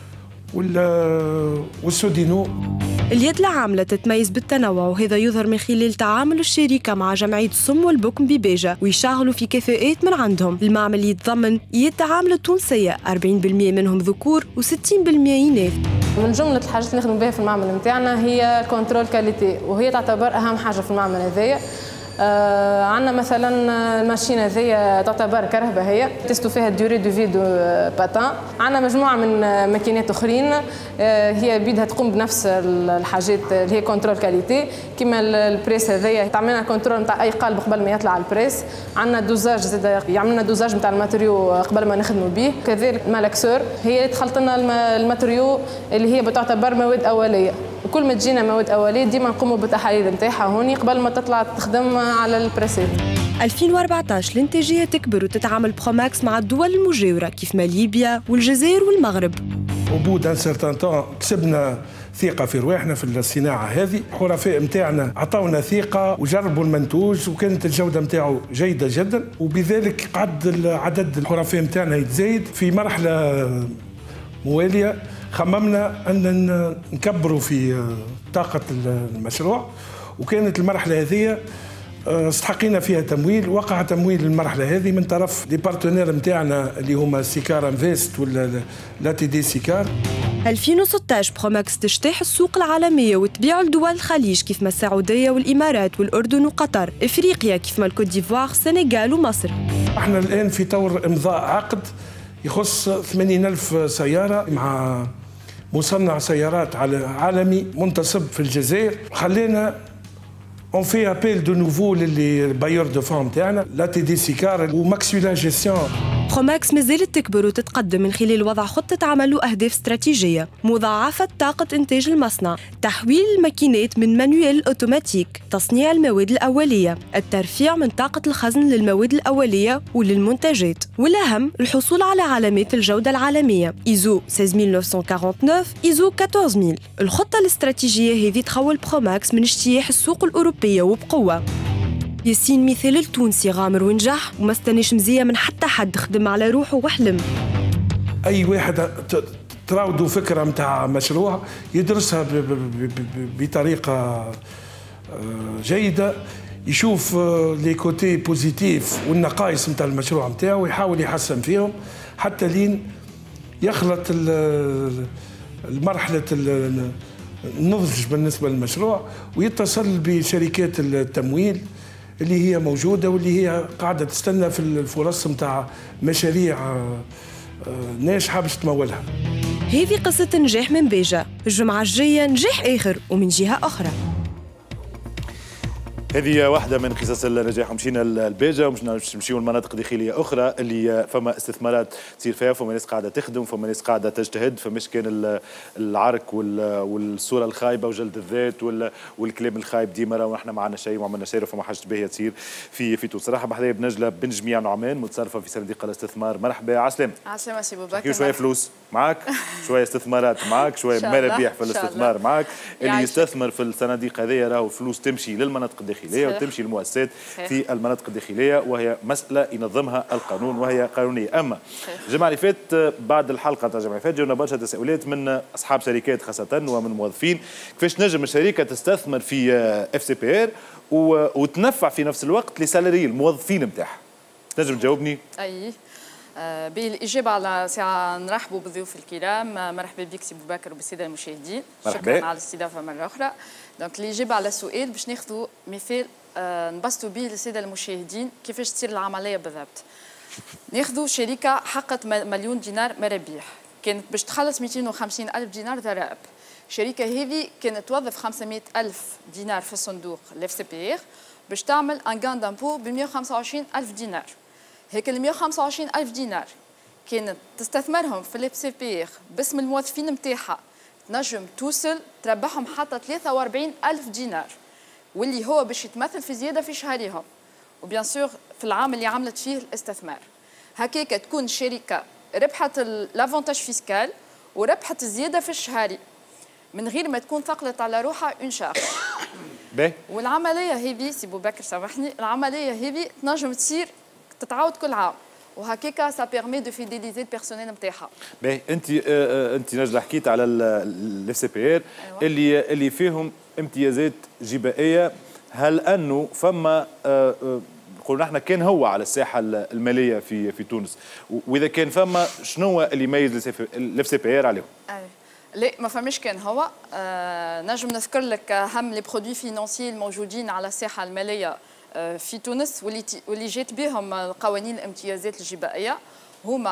Speaker 12: والسودينو.
Speaker 2: اليد العاملة تتميز بالتنوع، وهذا يظهر من خلال تعامل الشركة مع جمعية الصم والبكم ببيجا، ويشغلوا في كفاءات من عندهم. المعمل يتضمن يد عاملة تونسية، أربعين بالمئة منهم ذكور وستين بالمئة إناث.
Speaker 13: من جملة الحاجات اللي نخدم بها في المعمل نتاعنا هي كنترول كاليتي، وهي تعتبر أهم حاجة في المعمل هذايا. آه عندنا مثلا الماشينه هذيا تعتبر كرهبه، هي تستو فيها الديوري دو في دو باتان. عندنا مجموعه من ماكينات اخرين آه هي بيدها تقوم بنفس الحاجات اللي هي كنترول كاليتي، كيما البريس هذيا تعملنا كنترول نتاع اي قالب قبل ما يطلع البريس. عندنا دوزاج زاد يعملنا دوزاج نتاع الماتريو قبل ما نخدموا به. كذلك مالاكسور هي اللي تخلط لنا الماتريو اللي هي بتعتبر مواد اوليه. كل ما تجينا مواد اوليه ديما نقوموا بالتحاليل نتاعها هوني قبل ما تطلع تخدم على البريسيت.
Speaker 2: ألفين وأربعطاش الانتاجيه تكبر وتتعامل بروماكس مع الدول المجاوره كيفما ليبيا والجزائر والمغرب.
Speaker 12: وبو دان سيرتان طون كسبنا ثقه في رواحنا في الصناعه هذه. الحرفاء نتاعنا عطاونا ثقه وجربوا المنتوج وكانت الجوده نتاعو جيده جدا، وبذلك قعد عدد الحرفاء نتاعنا يتزايد. في مرحله مواليه خممنا أن نكبروا في طاقة المشروع، وكانت المرحلة هذه استحقينا فيها تمويل. وقع تمويل المرحلة هذه من طرف دي بارتنير نتاعنا اللي هما سيكار انفيست ولا لا تي دي سيكار.
Speaker 2: ألفين وستطاش بروماكس تجتاح السوق العالمية وتبيع لدول الخليج كيفما السعودية والإمارات والأردن وقطر، إفريقيا كيفما الكوت ديفوار، السنغال ومصر.
Speaker 12: احنا الآن في طور إمضاء عقد يخص ثمانين ألف سيارة مع مصنع سيارات عالمي منتصب في الجزائر. خلينا اون في ابيل دو نوفو للي بايور دو فون تاعنا لا تي دي سيكار وماكسولا جيستيون.
Speaker 2: بروماكس مازالت تكبر وتتقدم من خلال وضع خطة عمل وأهداف استراتيجية، مضاعفة طاقة إنتاج المصنع، تحويل الماكينات من مانويل أوتوماتيك، تصنيع المواد الأولية، الترفيع من طاقة الخزن للمواد الأولية وللمنتجات، والأهم الحصول على علامات الجودة العالمية إيزو ستة ألف وتسعمائة وأربعة وأربعين، إيزو أربعة عشر ألف. الخطة الاستراتيجية هذه تخول بروماكس من اجتياح السوق الأوروبية وبقوة. ياسين مثال التونسي غامر ونجح وما استناش مزية من حتى حد، خدم على روحه وحلم.
Speaker 12: أي واحد تراودوا فكرة متاع مشروع يدرسها بطريقة جيدة، يشوف لي كوتي بوزيتيف والنقائص متاع المشروع متاعه ويحاول يحسن فيهم حتى لين يخلط المرحلة النضج بالنسبة للمشروع ويتصل بشركات التمويل اللي هي موجودة واللي هي قاعدة تستنى في الفرص متاع مشاريع ناجحة باش تمولها.
Speaker 2: هذه قصة نجاح من بيجا، الجمعة الجاية نجاح آخر ومن جهة أخرى.
Speaker 1: هذه واحدة من قصص النجاح. مشينا لبيجا ومش نمشيو لمناطق داخلية أخرى اللي فما استثمارات تصير فيها، فما ناس قاعدة تخدم، فما ناس قاعدة تجتهد، فمش كان العرك والصورة الخايبة وجلد الذات والكلام الخايب ديما راهو احنا ما عندنا شيء وما عملنا شيء وفما حاجة باهية تصير في في تونس. صراحة بحذايا بنجلة بن جميع نعمان متصرفة في صناديق الاستثمار. مرحبا عسلامة.
Speaker 14: عسلامة سي بوبكر.
Speaker 1: شوية فلوس معك، شوية استثمارات معك، شوية مرابيح في الاستثمار معك. اللي يستثمر في الصناديق هذه راهو فلوس تمشي للمناطق الداخلية وتمشي للمؤسسات في المناطق الداخلية، وهي مسألة ينظمها القانون وهي قانونية. أما الجمعة اللي فات بعد الحلقة تاع الجمعة اللي فات جاونا برشا تساؤلات من أصحاب شركات خاصة ومن موظفين، كيفاش نجم الشركة تستثمر في اف سي بي ار وتنفع في نفس الوقت لسالري الموظفين نتاعها. تنجم تجاوبني؟
Speaker 14: أي بالإجابة على ساعة نرحبوا بالضيوف الكرام. مرحبا بك سي بوبكر وبالسادة المشاهدين.
Speaker 1: مرحبا.
Speaker 14: شكرا على الاستضافة مرة أخرى. دونك الإجابة على السؤال باش ناخذوا مثال نبسطوا به للسادة المشاهدين كيفاش تصير العملية بالضبط. ناخذوا شركة حققت مليون دينار مرابيح، كانت باش تخلص مئتين وخمسين ألف دينار ضرائب. الشركة هذه كانت توظف خمسمائة ألف دينار في الصندوق الاف سي بي ار باش تعمل ان غان دامبو ب مئة وخمسة وعشرين ألف دينار. هيك ال مئة وخمسة وعشرين ألف دينار كانت تستثمرهم في الاف سي بي ار باسم الموظفين نتاعها، تنجم توصل تربحهم حتى ثلاثة وأربعين ألف دينار، واللي هو باش يتمثل في زياده في شهرهم وبيان سور في العام اللي عملت فيه الاستثمار. هكاك تكون الشركه ربحت لافونتاج فيسكال وربحت الزياده في الشهري من غير ما تكون ثقلت على روحها اون شارج.
Speaker 1: باهي.
Speaker 14: والعمليه هذه سي بوبكر سامحني، العمليه هذه تنجم تصير تتعاود كل عام، وهكاك سا بيرمي دو فيديليزي البيرسونيل نتاعها.
Speaker 1: باهي انت آه انت نجله حكيت على الاف سي بي ار اللي اللي فيهم امتيازات جبائيه. هل انه فما آه آه قلنا احنا كان هو على الساحه الماليه في في تونس، واذا كان فما شنو اللي يميز الاف سي بي ار عليهم؟
Speaker 14: أي. لا ما فماش كان هو آه نجم نذكر لك اهم لي برودوي فينانسيي الموجودين على الساحه الماليه في تونس واللي واللي جات بهم قوانين الامتيازات الجبائيه هما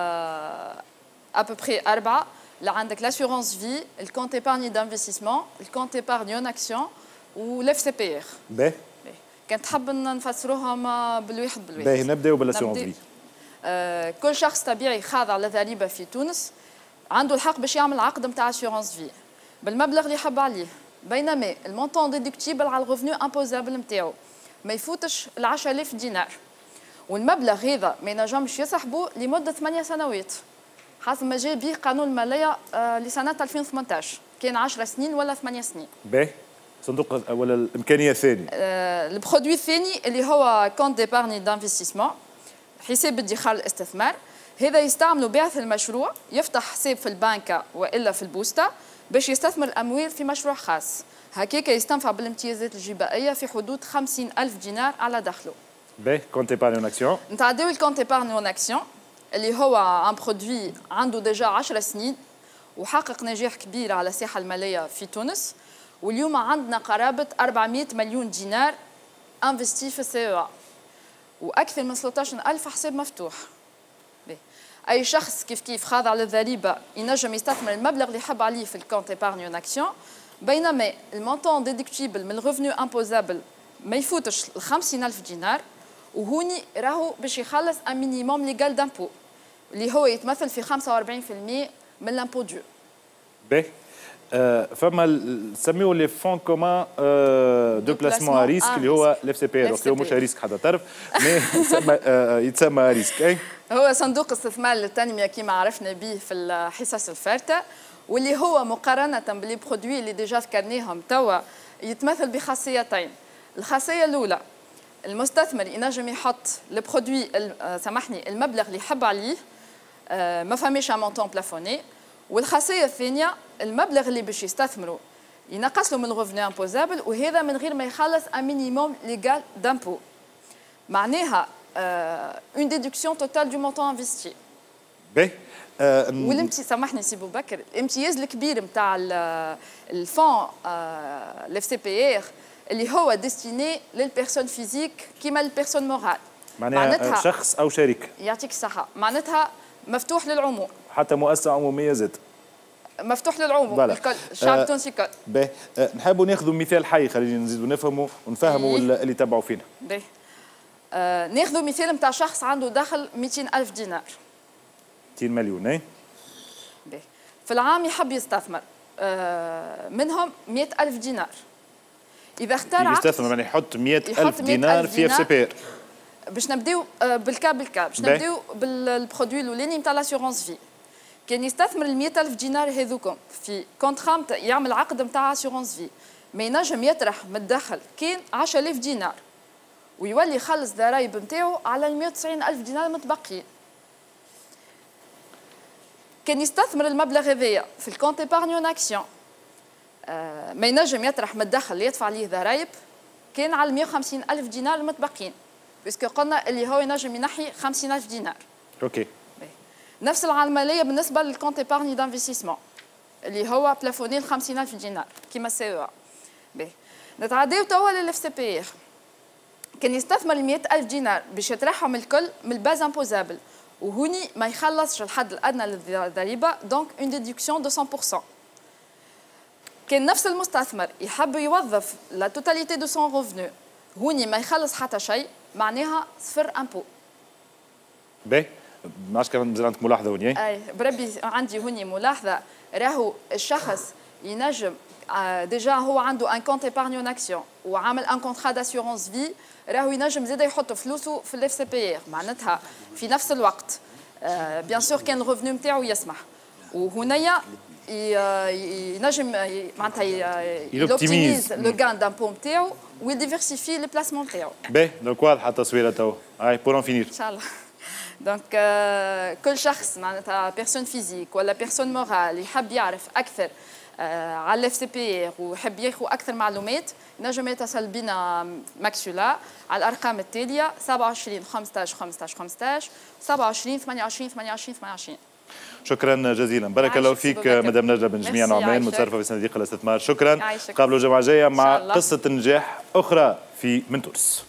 Speaker 14: ابوبري اربعه. لا عندك لاسيورونس في، الكونت ايبارني دانفستيسمون، الكونت ايبارني اون اكسيون والاف سي بي ار.
Speaker 1: باهي.
Speaker 14: كنت حاب نفسروهم بالواحد بالواحد.
Speaker 1: باهي نبداو بالاسيورونس في.
Speaker 14: آه كل شخص طبيعي خاضع للضريبه في تونس عنده الحق باش يعمل عقد نتاع اسيورونس في بالمبلغ اللي يحب عليه، بينما المونطون ديدكتيبل على الريفوني امبوزابل نتاعو ما يفوتش ال عشرة آلاف دينار، والمبلغ هذا ما ينجمش يسحبه لمده ثمانية سنوات حسب ما جاء به قانون الماليه لسنه ألفين وثمانية عشر، كان عشر سنين ولا ثمانية سنين.
Speaker 1: باهي. صندوق ولا الامكانيه الثانيه؟
Speaker 14: آه البرودوي الثاني اللي هو كونت ديبارني دانفستيسمون، حساب ادخار الاستثمار. هذا يستعملوا باعث المشروع يفتح حساب في البنكه والا في البوسطه باش يستثمر الاموال في مشروع خاص، هكاك يستنفع بالامتيازات الجبائيه في حدود خمسين ألف دينار على دخله.
Speaker 1: باهي. كونت ايبارني اون اكسيون.
Speaker 14: نتعداو الكونت ايبارني اون اكسيون اللي هو ان برودوي عنده ديجا عشر سنين وحقق نجاح كبير على الساحه الماليه في تونس، واليوم عندنا قرابه أربعمائة مليون دينار انفستي في السي او واكثر من ثلاثة عشر ألف حساب مفتوح. بي. اي شخص كيف كيف خاضع للضريبه ينجم يستثمر المبلغ اللي يحب عليه في الكونت ايبارني اون اكسيون، بينما المونطون ديدكتيبل من الريفوني امبوزابل ما يفوتش ال خمسين ألف دينار، وهوني راهو باش يخلص ان مينيموم ليغال دامبو اللي هو يتمثل في خمسة وأربعين بالمئة من لامبو دو.
Speaker 1: باهي آه فما نسميو لي فون كومان دو بلاسمون ا ريسك اللي هو الاف سي بي ار، هو مش ريسك حتى طرف مي يتسمى آه يتسمى ريسك. اي
Speaker 14: هو صندوق استثمار للتنميه كما عرفنا به في الحصص الفارته، واللي هو مقارنه باللي برودوي اللي ديجا ذكرناهم توا يتمثل بخاصيتين. الخاصيه الاولى المستثمر ينجم يحط البرودوي سامحني المبلغ اللي يحب عليه، آه ما فماش ان مونطون بلافوني. والخاصيه الثانيه المبلغ اللي باش يستثمروا ينقص له من الغوفني امبوزابل، وهذا من غير ما يخلص ان مينيموم ليغال دامبو، معناها اون ديدكسيون توتال دو مونطون انفستي.
Speaker 1: باهي
Speaker 14: والامتي سامحني سي بو بكر، الامتياز الكبير نتاع الفون الاف سي بي ار اللي هو ديستيني للبيرسون فيزيك كيما البيرسون مورال،
Speaker 1: معناها شخص او شركه.
Speaker 14: يعطيك الصحه، معناتها مفتوح للعموم،
Speaker 1: حتى مؤسسه عموميه زاد
Speaker 14: مفتوح للعموم الكل، الشعب التونسي الكل.
Speaker 1: باهي أه نحبوا ناخذوا مثال حي، خلينا نزيدوا نفهموا ونفهموا اللي يتبعوا فينا.
Speaker 14: باهي أه ناخذوا مثال نتاع شخص عنده دخل مئتين ألف دينار.
Speaker 1: مئتين مليون. اي
Speaker 14: باهي في العام يحب يستثمر أه منهم مئة ألف دينار. إذا اختار
Speaker 1: يستثمر يعني يحط مئة ألف دينار في اف سي بي ار.
Speaker 14: باش نبداو بالكا بالكا، باش نبداو بالبرودوي الاولاني نتاع لاسيورونس في. كان يستثمر ال مئة ألف دينار هذوكم في كونترا يعمل عقد نتاع اسيورونس في، ما ينجم يطرح من الدخل كان عشرة آلاف دينار ويولي يخلص ضرايب نتاعو على ال مئة وتسعين ألف دينار المتبقيين. كان يستثمر المبلغ هذايا في الكونت ايبارنيون اكسيون، آه ما ينجم يطرح من الدخل اللي يدفع عليه ضرايب كان على مئة وخمسين ألف دينار المتبقيين، باسكو قلنا اللي هو ينجم ينحي خمسين ألف دينار.
Speaker 1: اوكي.
Speaker 14: نفس العمليه بالنسبه للكونت ايبارني دانفستيسمون اللي هو بلافوني ل خمسين ألف دينار كيما السي او. باهي نتعداو توا للاف سي بي ار، كان يستثمر ال مئة ألف دينار باش يطرحهم الكل من الباز امبوزابل، وهوني ما يخلصش الحد الادنى للضريبه، دونك اون ديدكسيون دو مية بالمئة. كان نفس المستثمر يحب يوظف لا توتاليتي دو سون روفنو، هوني ما يخلص حتى شيء، معناها صفر امبو.
Speaker 1: باهي ما عادش كان مازال عندك ملاحظه هوني؟
Speaker 14: اي بربي عندي هوني ملاحظه، راهو الشخص ينجم ديجا هو عنده ان كونت ايبارنيون اكسيون وعامل ان كونترا داسيورونس في، راهو ينجم زاد يحط فلوسه في الاف سي بي ار، معناتها في نفس الوقت بيان سور كان الريفنو نتاعو يسمح، وهنايا ينجم معناتها يوبتيميز لو غان دامبو نتاعو ويديفيرسيفي لي بلاسمون نتاعو.
Speaker 1: باهي دونك واضحه التصويره توا. هاي بور ان فينير
Speaker 14: ان شاء الله. دونك كل شخص معناتها بيرسون فيزيك ولا بيرسون مورال يحب يعرف اكثر على الاف سي بي ار ويحب ياخذ اكثر معلومات، ينجم يتصل بنا ماكسولا على الارقام التاليه سبعة وعشرين خمسطاش خمسطاش خمسطاش سبعة وعشرين ثمانية وعشرين ثمانية وعشرين ثمانية وعشرين.
Speaker 1: شكرا جزيلا، بارك الله فيك مدام نجلة بن جميع نعمان متصرفه في صناديق الاستثمار. شكرا، قابلوا الجمعه الجايه مع قصه نجاح اخرى في من تونس.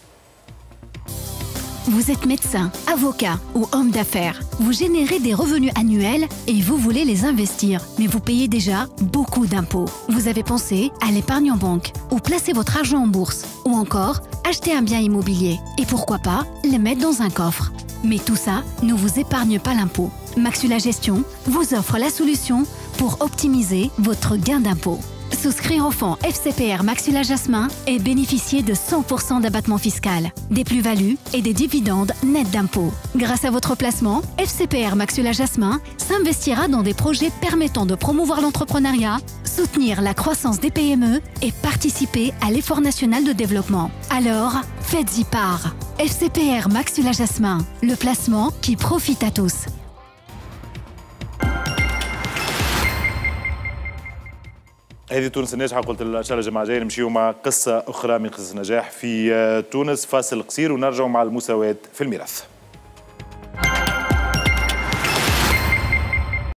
Speaker 11: Vous êtes médecin, avocat ou homme d'affaires. Vous générez des revenus annuels et vous voulez les investir, mais vous payez déjà beaucoup d'impôts. Vous avez pensé à l'épargne en banque ou placer votre argent en bourse ou encore acheter un bien immobilier et pourquoi pas le mettre dans un coffre. Mais tout ça ne vous épargne pas l'impôt. Maxula Gestion vous offre la solution pour optimiser votre gain d'impôt. Souscrire au fonds F C P R Maxula Jasmin et bénéficier de cent pour cent d'abattement fiscal, des plus-values et des dividendes nets d'impôts. Grâce à votre placement, F C P R Maxula Jasmin s'investira dans des projets permettant de promouvoir l'entrepreneuriat, soutenir la croissance des P M E et participer à l'effort national de développement. Alors, faites-y part. F C P R Maxula Jasmin, le placement qui profite à tous.
Speaker 1: هذه تونس الناجحه، قلت ان شاء الله الجماعه الجايه نمشيو مع قصه اخرى من قصص نجاح في تونس. فاصل قصير ونرجع مع المساواه في الميراث.